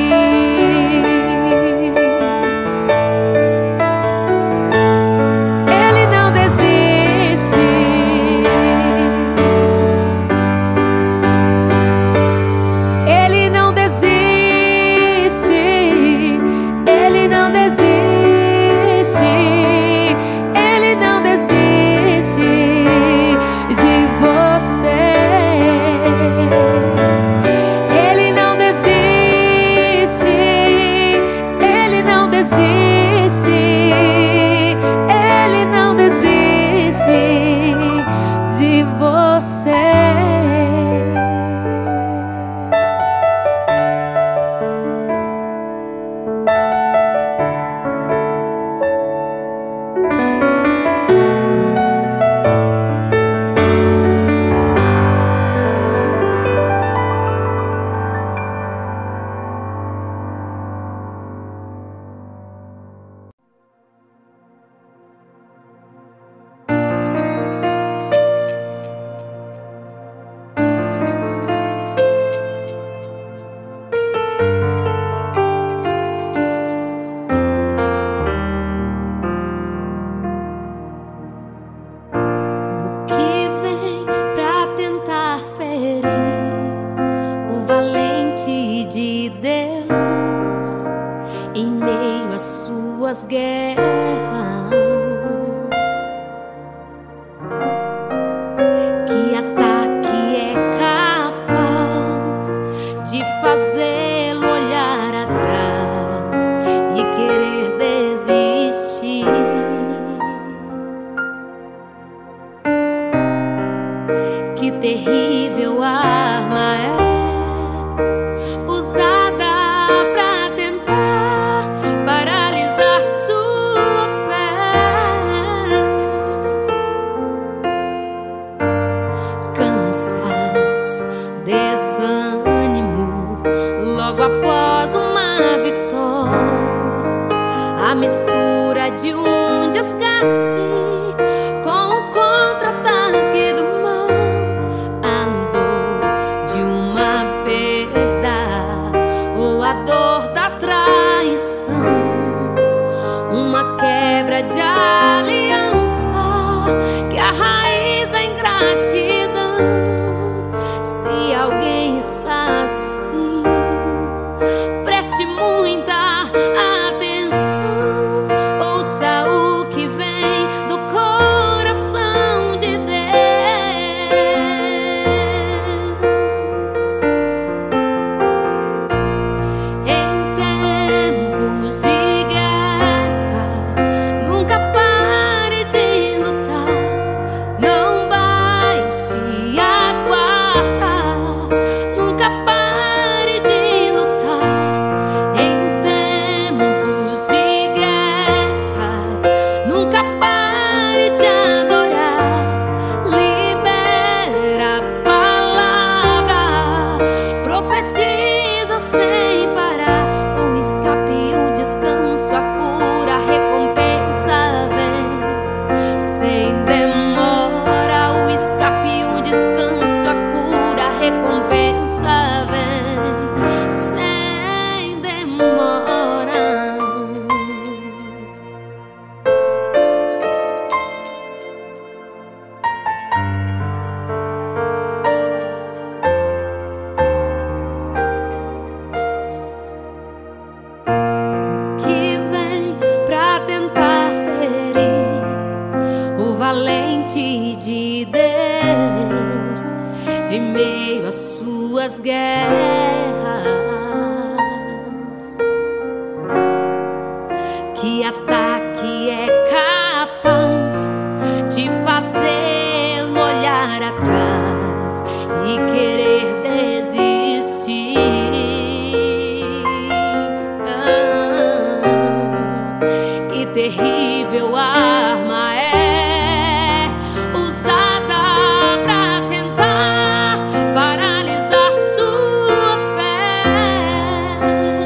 Que ataque é capaz de fazer e querer desistir. Ah, que terrível arma é usada pra tentar paralisar sua fé.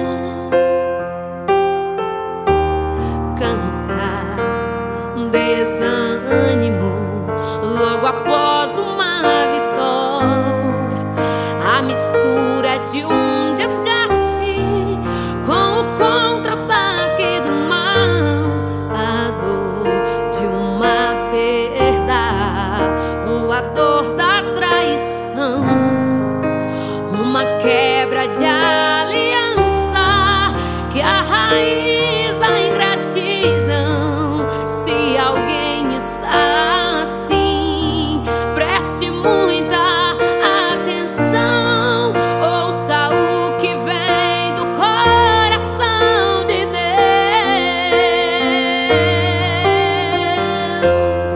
Cansaço, desânimo, logo após uma vitória, a mistura de um desgaste com o contra-ataque do mal, a dor de uma perda ou a dor da traição, uma quebra de aliança que é a raiz da ingratidão. Se alguém está assim, preste muita atenção, ouça o que vem do coração de Deus.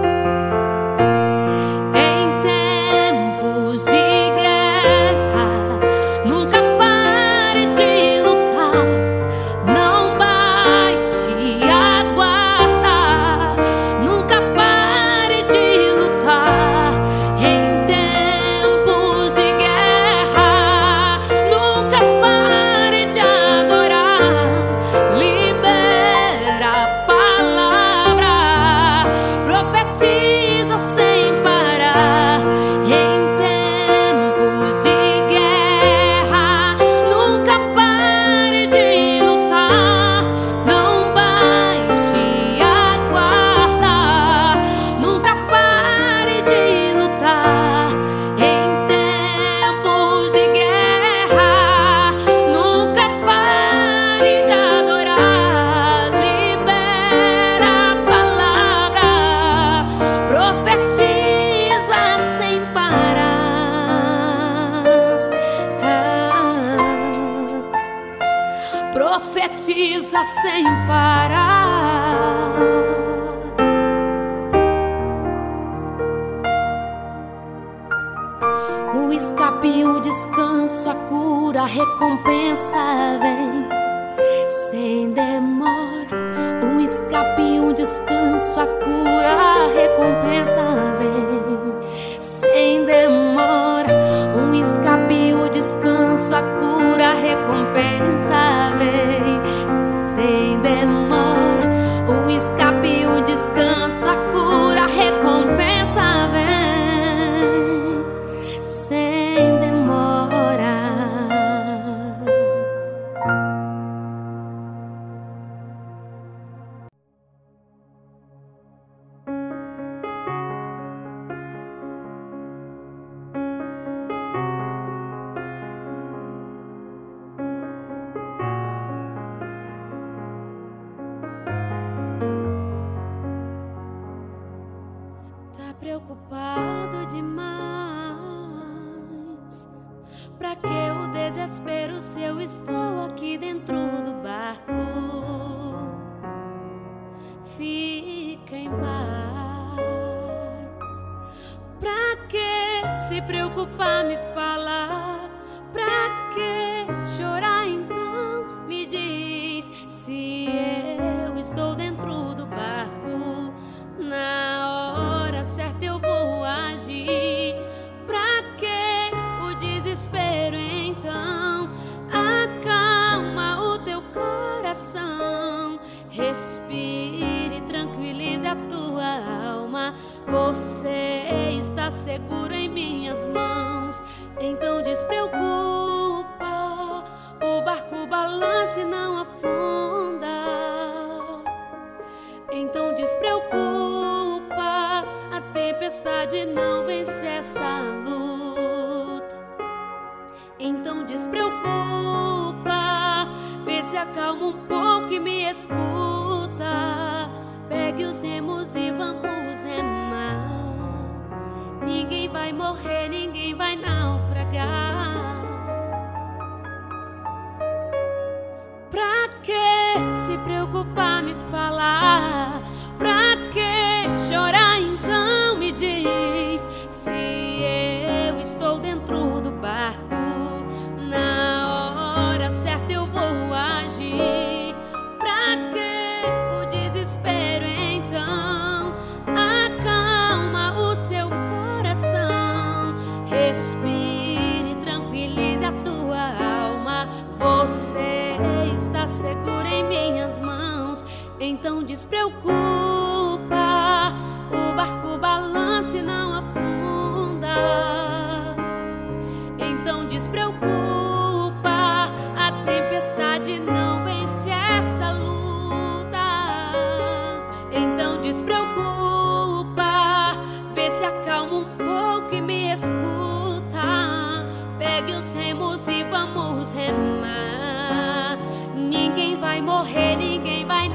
Em tempos de guerra, nunca pare de lutar, não baixe a guarda, nunca pare de lutar. Em tempos de guerra, nunca pare de adorar, libera a palavra, profetiza sem parar. Em tempos de guerra, nunca pare de lutar, não baixe a guarda, nunca pare de lutar. Em tempos de guerra, nunca pare de adorar, libera a palavra, profetiza sem parar. Ah, profetiza sem parar. O escape, o descanso, a cura, a recompensa vem sem demora. O escape, o descanso, a cura, a recompensa vem sem demora. O escape, o descanso, a cura, a recompensa vem sem demora. O escape, o descanso, a cura, a recompensa vem sem demora. Tá preocupado demais? Pra que o desespero se eu estou aqui dentro do barco? Fica em paz. Pra que se preocupar, me falar? Pra que chorar então? Me diz. Se eu estou dentro do barco, na hora certa eu vou agir. Pra que o desespero então? Acalma o teu coração, respire, tranquilize a tua alma. Você está seguro em minhas mãos, então despreocupa. O barco balança e não afunda, então despreocupa. A tempestade não vence essa luta, então despreocupa. Vê se acalma um pouco e me escuta. Pegue os remos e vamos remar. Ninguém vai morrer, ninguém vai naufragar. Pra que se preocupar, me falar? Pra que chorar então? Me diz. Se eu estou vamos remar. Ninguém vai morrer, ninguém vai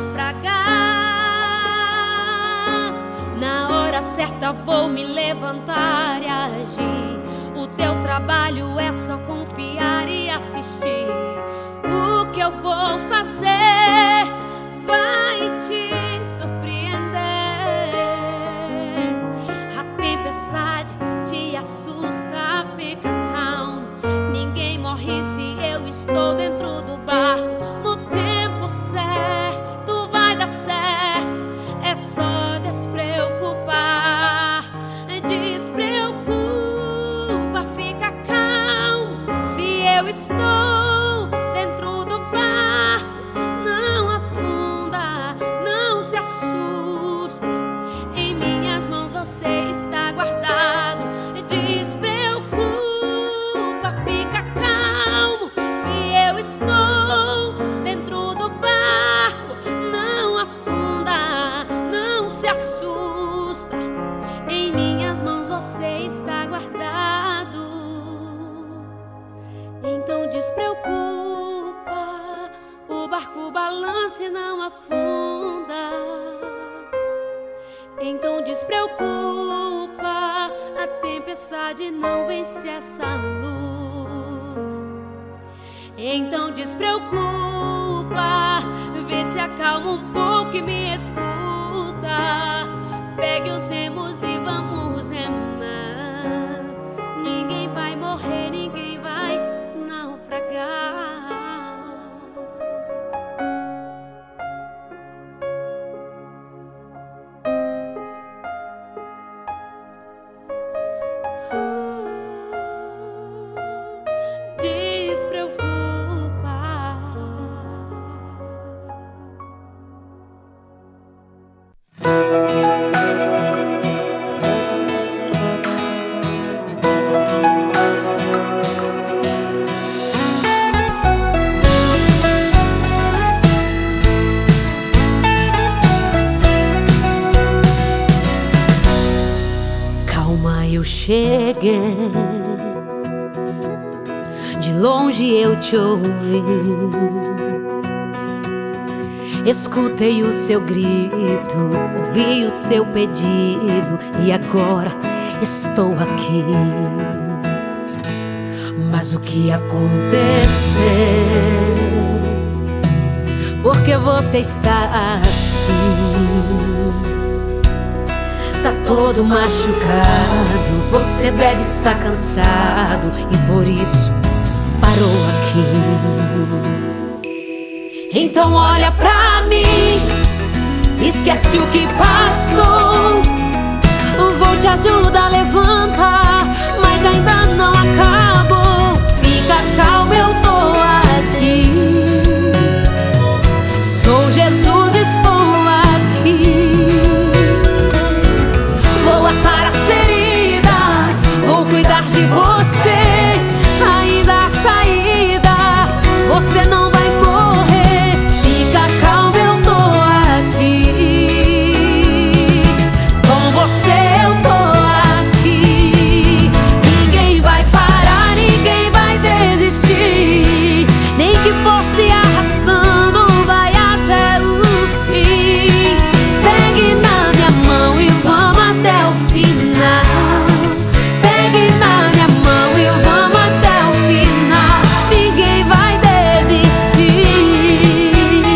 naufragar. Na hora certa vou me levantar e agir. O teu trabalho é só confiar e assistir. O que eu vou fazer vai te surpreender. A tempestade te assusta, fica calmo. Ninguém morre se eu estou dentro do barco. No tempo certo vai dar certo. É só despreocupar. Despreocupa, fica calmo. Se eu estou dentro do barco, não afunda, não se assusta. Em minhas mãos você está guardado. Despreocupa, fica calmo. Se eu estou dentro do barco, não afunda, não se assusta. Em minhas mãos você está guardado. Então despreocupa, o barco balança e não afunda. Então despreocupa, a tempestade não vence essa luta. Então despreocupa, vê se acalma um pouco e me escuta. Pegue os remos e vamos remar. Ninguém vai morrer, ninguém vai naufragar. Eu cheguei, de longe eu te ouvi, escutei o seu grito, ouvi o seu pedido e agora estou aqui. Mas o que aconteceu? Por que você está assim? Tá todo machucado, você deve estar cansado e por isso parou aqui. Então olha pra mim, esquece o que passou. Vou te ajudar a levantar, mas ainda não acabou. Fica calmo, eu tô aqui. Sou Jesus, estou aqui. Vou atar as feridas, vou cuidar de você. Ainda há saída, você não vai morrer. Fica calmo, eu tô aqui. Com você eu tô aqui. Ninguém vai parar, ninguém vai desistir. Nem que fosse arrastando, vai até o fim. Pegue na minha mão e vamos até o final. Pegue na minha mão e vamos até o final. Ninguém vai desistir.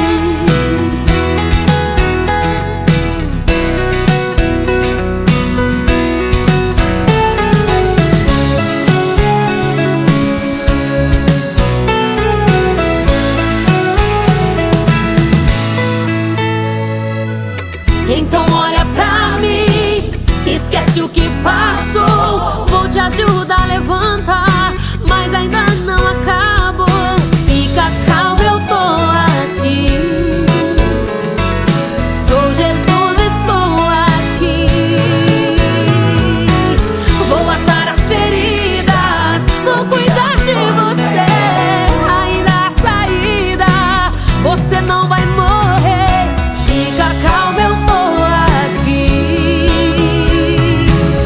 Então olha pra mim, esquece o que passou. Vou te ajudar a levantar, mas ainda não acabou. Fica calmo, eu tô aqui. Sou Jesus, estou aqui. Vou atar as feridas, vou cuidar de você. Ainda há saída, você não vai morrer. Fica calmo, eu tô aqui.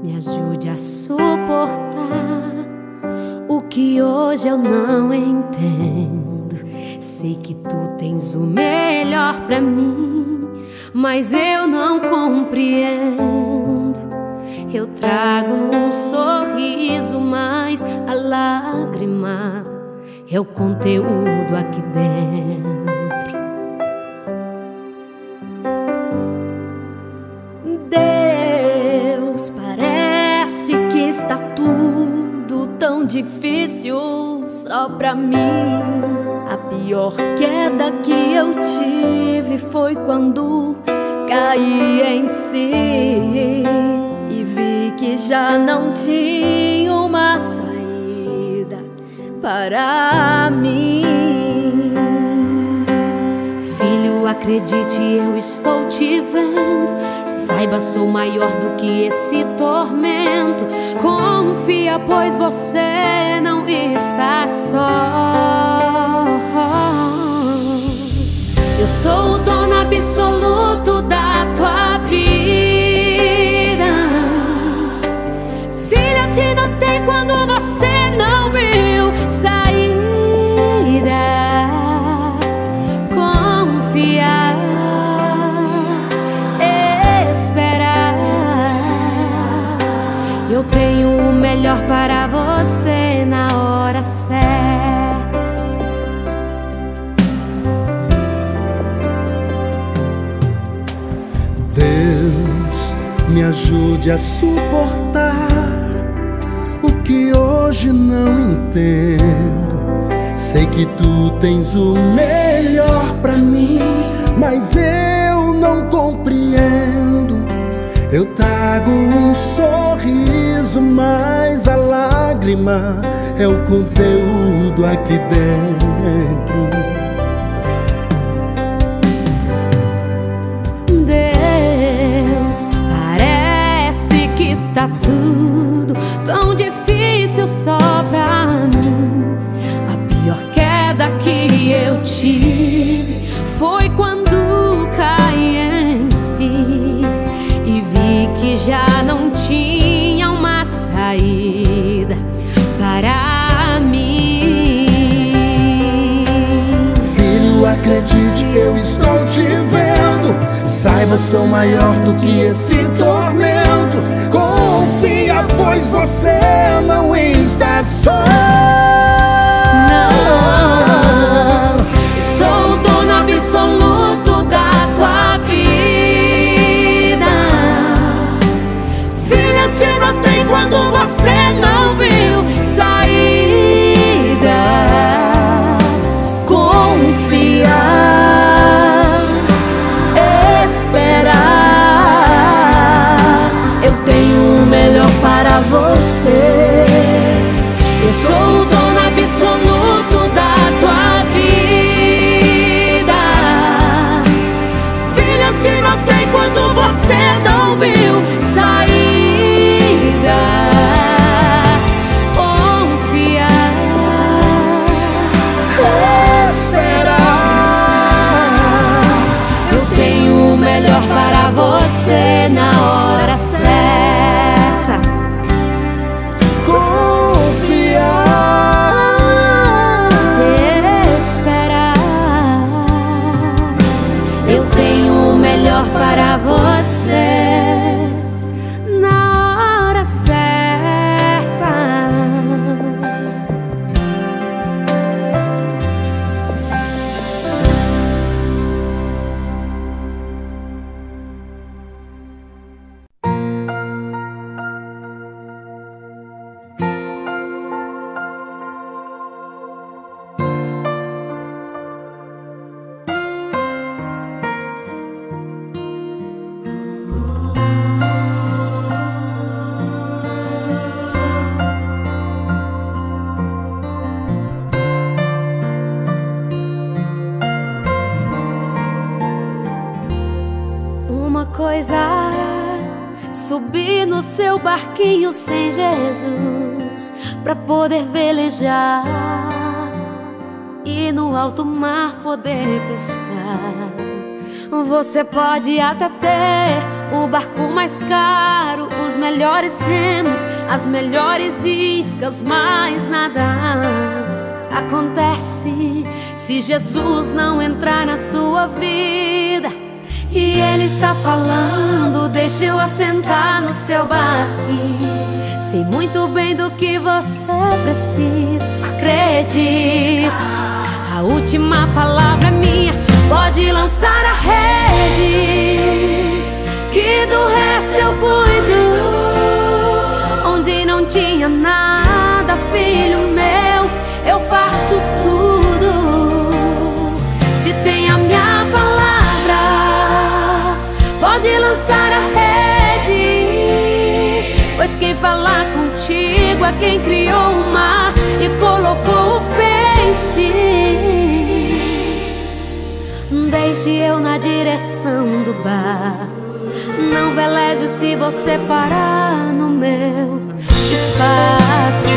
me ajude a suportar o que hoje eu não entendo. Sei que tu tens o melhor pra mim, mas eu não compreendo. Eu trago um sorriso, mas a lágrima é o conteúdo aqui dentro. Deus, parece que está tudo tão difícil só pra mim. A pior queda que eu tive foi quando caí em si e vi que já não tinha uma saída para mim. Filho, acredite, eu estou te vendo. Saiba, sou maior do que esse tormento. Confia, pois você não está só. Eu sou o dono absoluto da tua vida. Filha, eu te notei quando você não viu saída. Confiar, esperar. Eu tenho o melhor para você na hora certa. Deus, me ajude a suportar o que hoje não entendo. Sei que tu tens o melhor pra mim, mas eu não compreendo. Eu trago um sorriso, mas a lágrima é o conteúdo aqui dentro. Está tudo tão difícil só pra mim. A pior queda que eu tive foi quando caí em si e vi que já não tinha uma saída para mim. Filho, acredite, eu estou te vendo. Saiba, sou maior do que esse tormento. Confia, pois você não está só. Não, eu sou o dono absoluto da tua vida. Filha, eu te notei quando você não viu saída. Confiar, esperar. Eu tenho o melhor para você. Eu sou o dono absoluto da tua vida. Filha, eu te notei quando você não viu saída. Confiar, esperar. eu tenho o melhor para você na hora certa. Para você na hora certa. Coisa subir no seu barquinho sem Jesus pra poder velejar e no alto mar poder pescar. Você pode até ter o barco mais caro, os melhores remos, as melhores iscas, mas nada acontece se Jesus não entrar na sua vida. E Ele está falando: deixa eu assentar no seu barquinho. Sei muito bem do que você precisa, acredita. A última palavra é minha, pode lançar a rede, que do resto eu cuido. Onde não tinha nada, filho meu, eu faço tudo. Se tem a minha palavra, pode lançar a rede, pois quem falar contigo é quem criou o mar e colocou o peixe. Deixe eu na direção do bar, não velejo se você parar no meu espaço.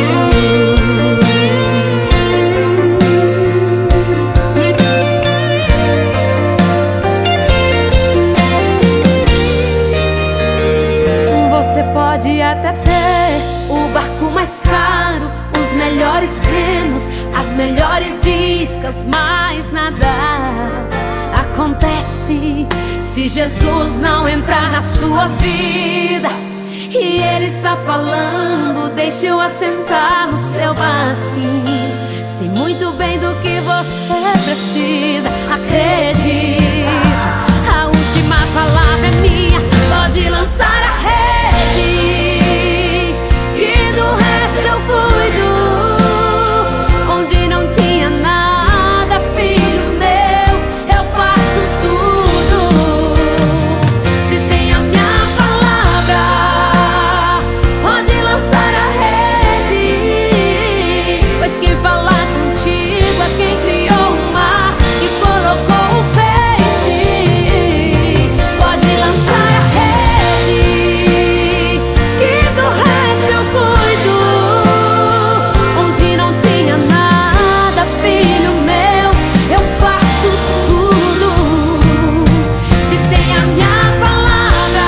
Você pode até ter o barco mais caro, os melhores remos, as melhores iscas, mas nada acontece se Jesus não entrar na sua vida. E Ele está falando: deixa eu assentar no seu barquinho. Sei muito bem do que você precisa, acredita. A última palavra é minha, pode lançar a rede, que do resto eu cuido. Onde não tinha nada, filho meu, eu faço tudo. Se tem a minha palavra, pode lançar a rede, pois quem falar contigo é quem criou o mar e colocou o peixe. Pode lançar a rede, que do resto eu cuido. Onde não tinha nada, filho meu, eu faço tudo. Se tem a minha palavra,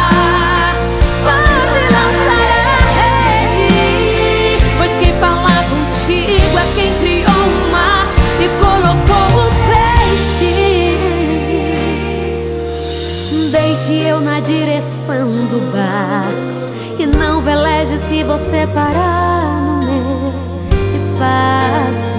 pode lançar a rede, pois quem falar contigo é quem criou o mar e colocou o peixe. Deixe eu na direção do barco e não veleje se você parar no meu espaço.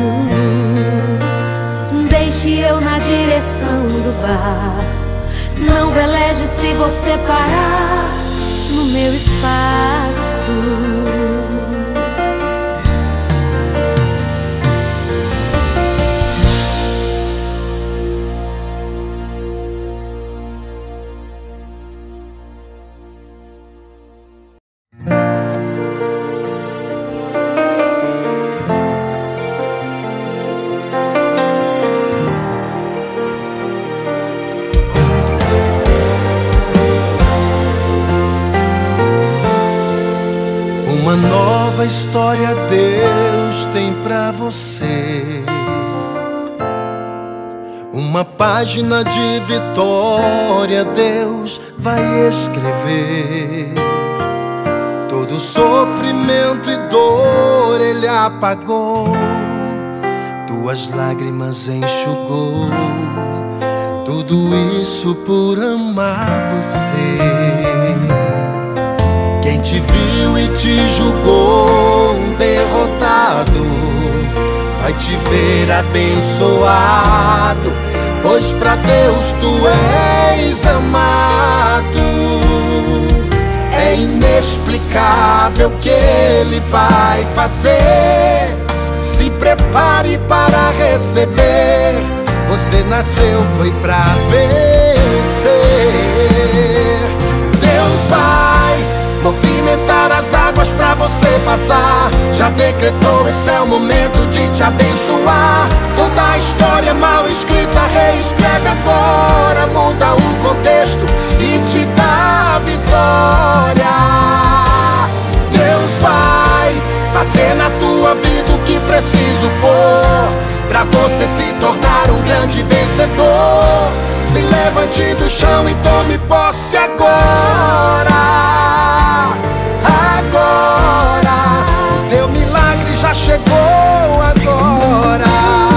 Deixe eu na direção do barco, não veleje se você parar no meu espaço. Uma nova história Deus tem pra você, uma página de vitória Deus vai escrever. Todo sofrimento e dor Ele apagou, tuas lágrimas enxugou. Tudo isso por amar você. Quem te viu e te julgou um derrotado vai te ver abençoado, pois pra Deus tu és amado. É inexplicável o que Ele vai fazer. Se prepare para receber. Você nasceu foi pra vencer. Deus vai movimentar as águas pra você passar. Já decretou, esse é o momento de te abençoar. Toda a história mal escrita reescreve agora. Muda o contexto e te dá a vitória. Deus vai fazer na tua vida o que preciso for, pra você se tornar um grande vencedor. Se levante do chão e tome posse agora. Agora, o teu milagre já chegou agora.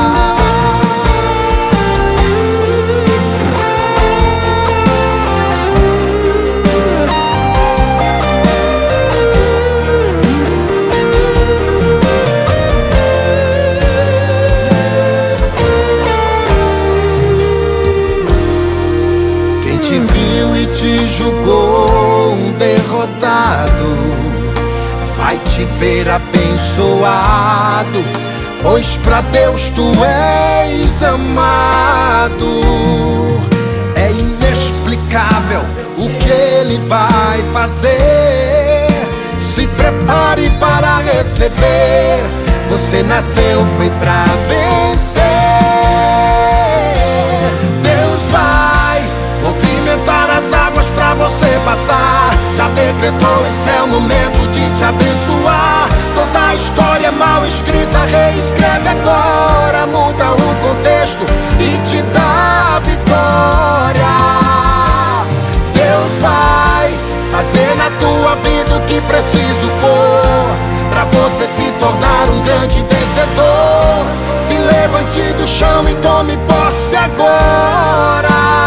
Te viu e te julgou um derrotado, vai te ver abençoado, pois pra Deus tu és amado. É inexplicável o que Ele vai fazer. Se prepare para receber. Você nasceu, foi pra vencer. Deus vai movimentar as águas pra você passar. Já decretou, esse é o momento de te abençoar. Toda a história mal escrita, reescreve agora. Muda o contexto e te dá a vitória. Deus vai fazer na tua vida o que preciso for, pra você se tornar um grande vencedor. Se levante do chão e tome posse agora.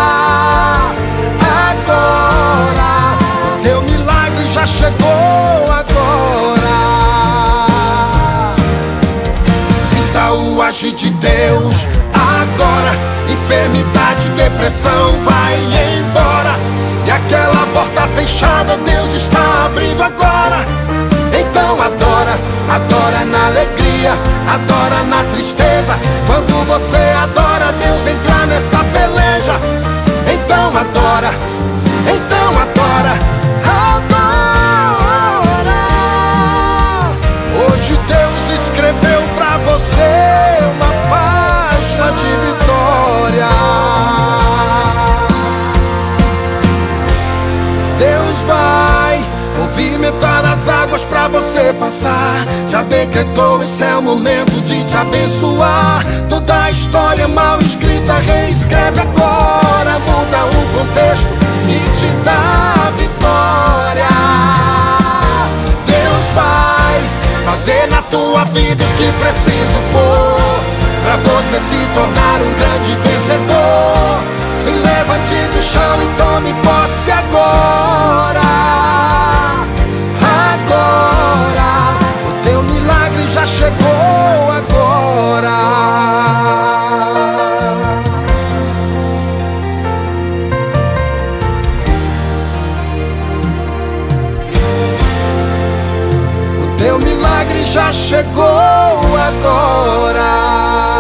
Agora, o teu milagre já chegou agora. Sinta o agir de Deus agora. Enfermidade, depressão vai embora. E aquela porta fechada Deus está abrindo agora. Então adora, adora na alegria, adora na tristeza. Quando você adora, Deus entra nessa peleja. Então adora, então adora, adora. Hoje Deus escreveu pra você uma página de vitória. Deus vai movimentar as águas pra você passar. Já decretou, esse é o momento de te abençoar. Toda a história mal escrita, reescreve agora. Muda o contexto e te dá a vitória. Deus vai fazer na tua vida o que preciso for, pra você se tornar um grande vencedor. Se levante do chão e tome posse agora. Agora, o teu milagre já chegou agora. O teu milagre já chegou agora.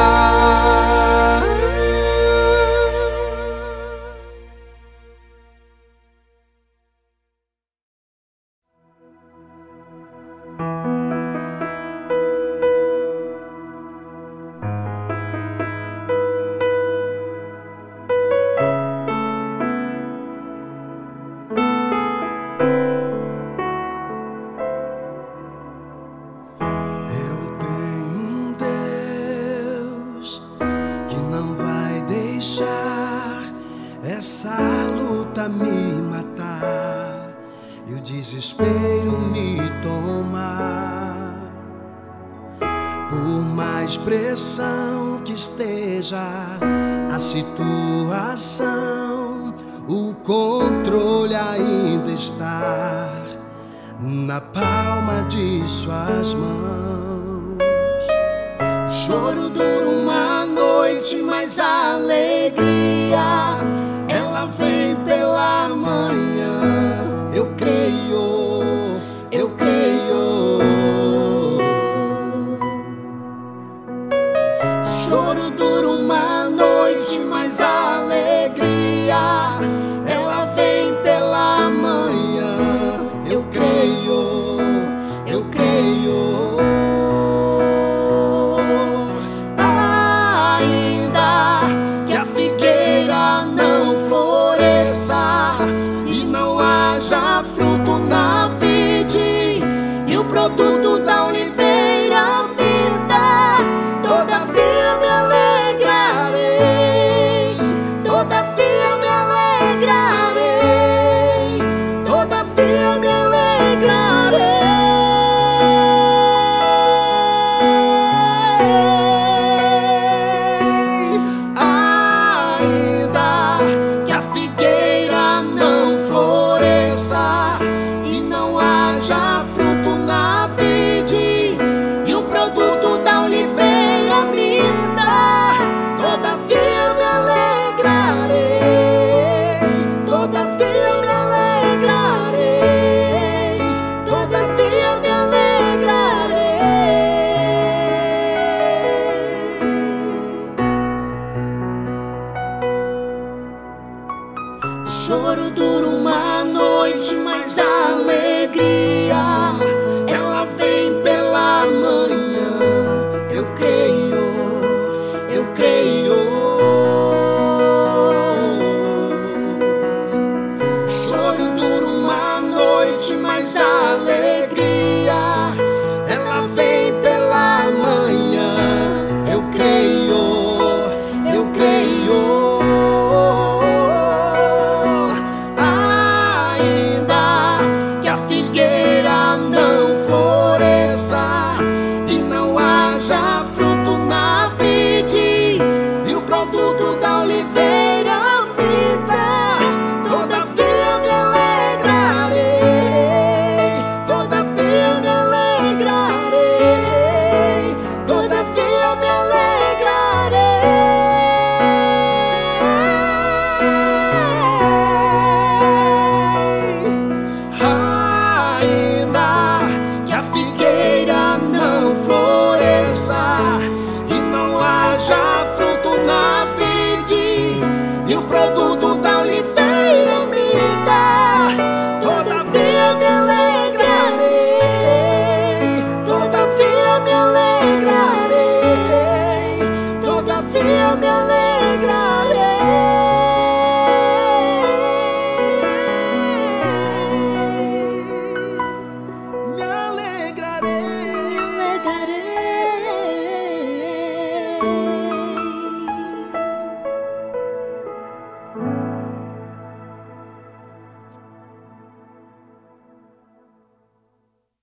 Essa luta me matar e o desespero me tomar. Por mais pressão que esteja a situação, o controle ainda está na palma de suas mãos. O choro dura uma noite, mas a alegria ela vem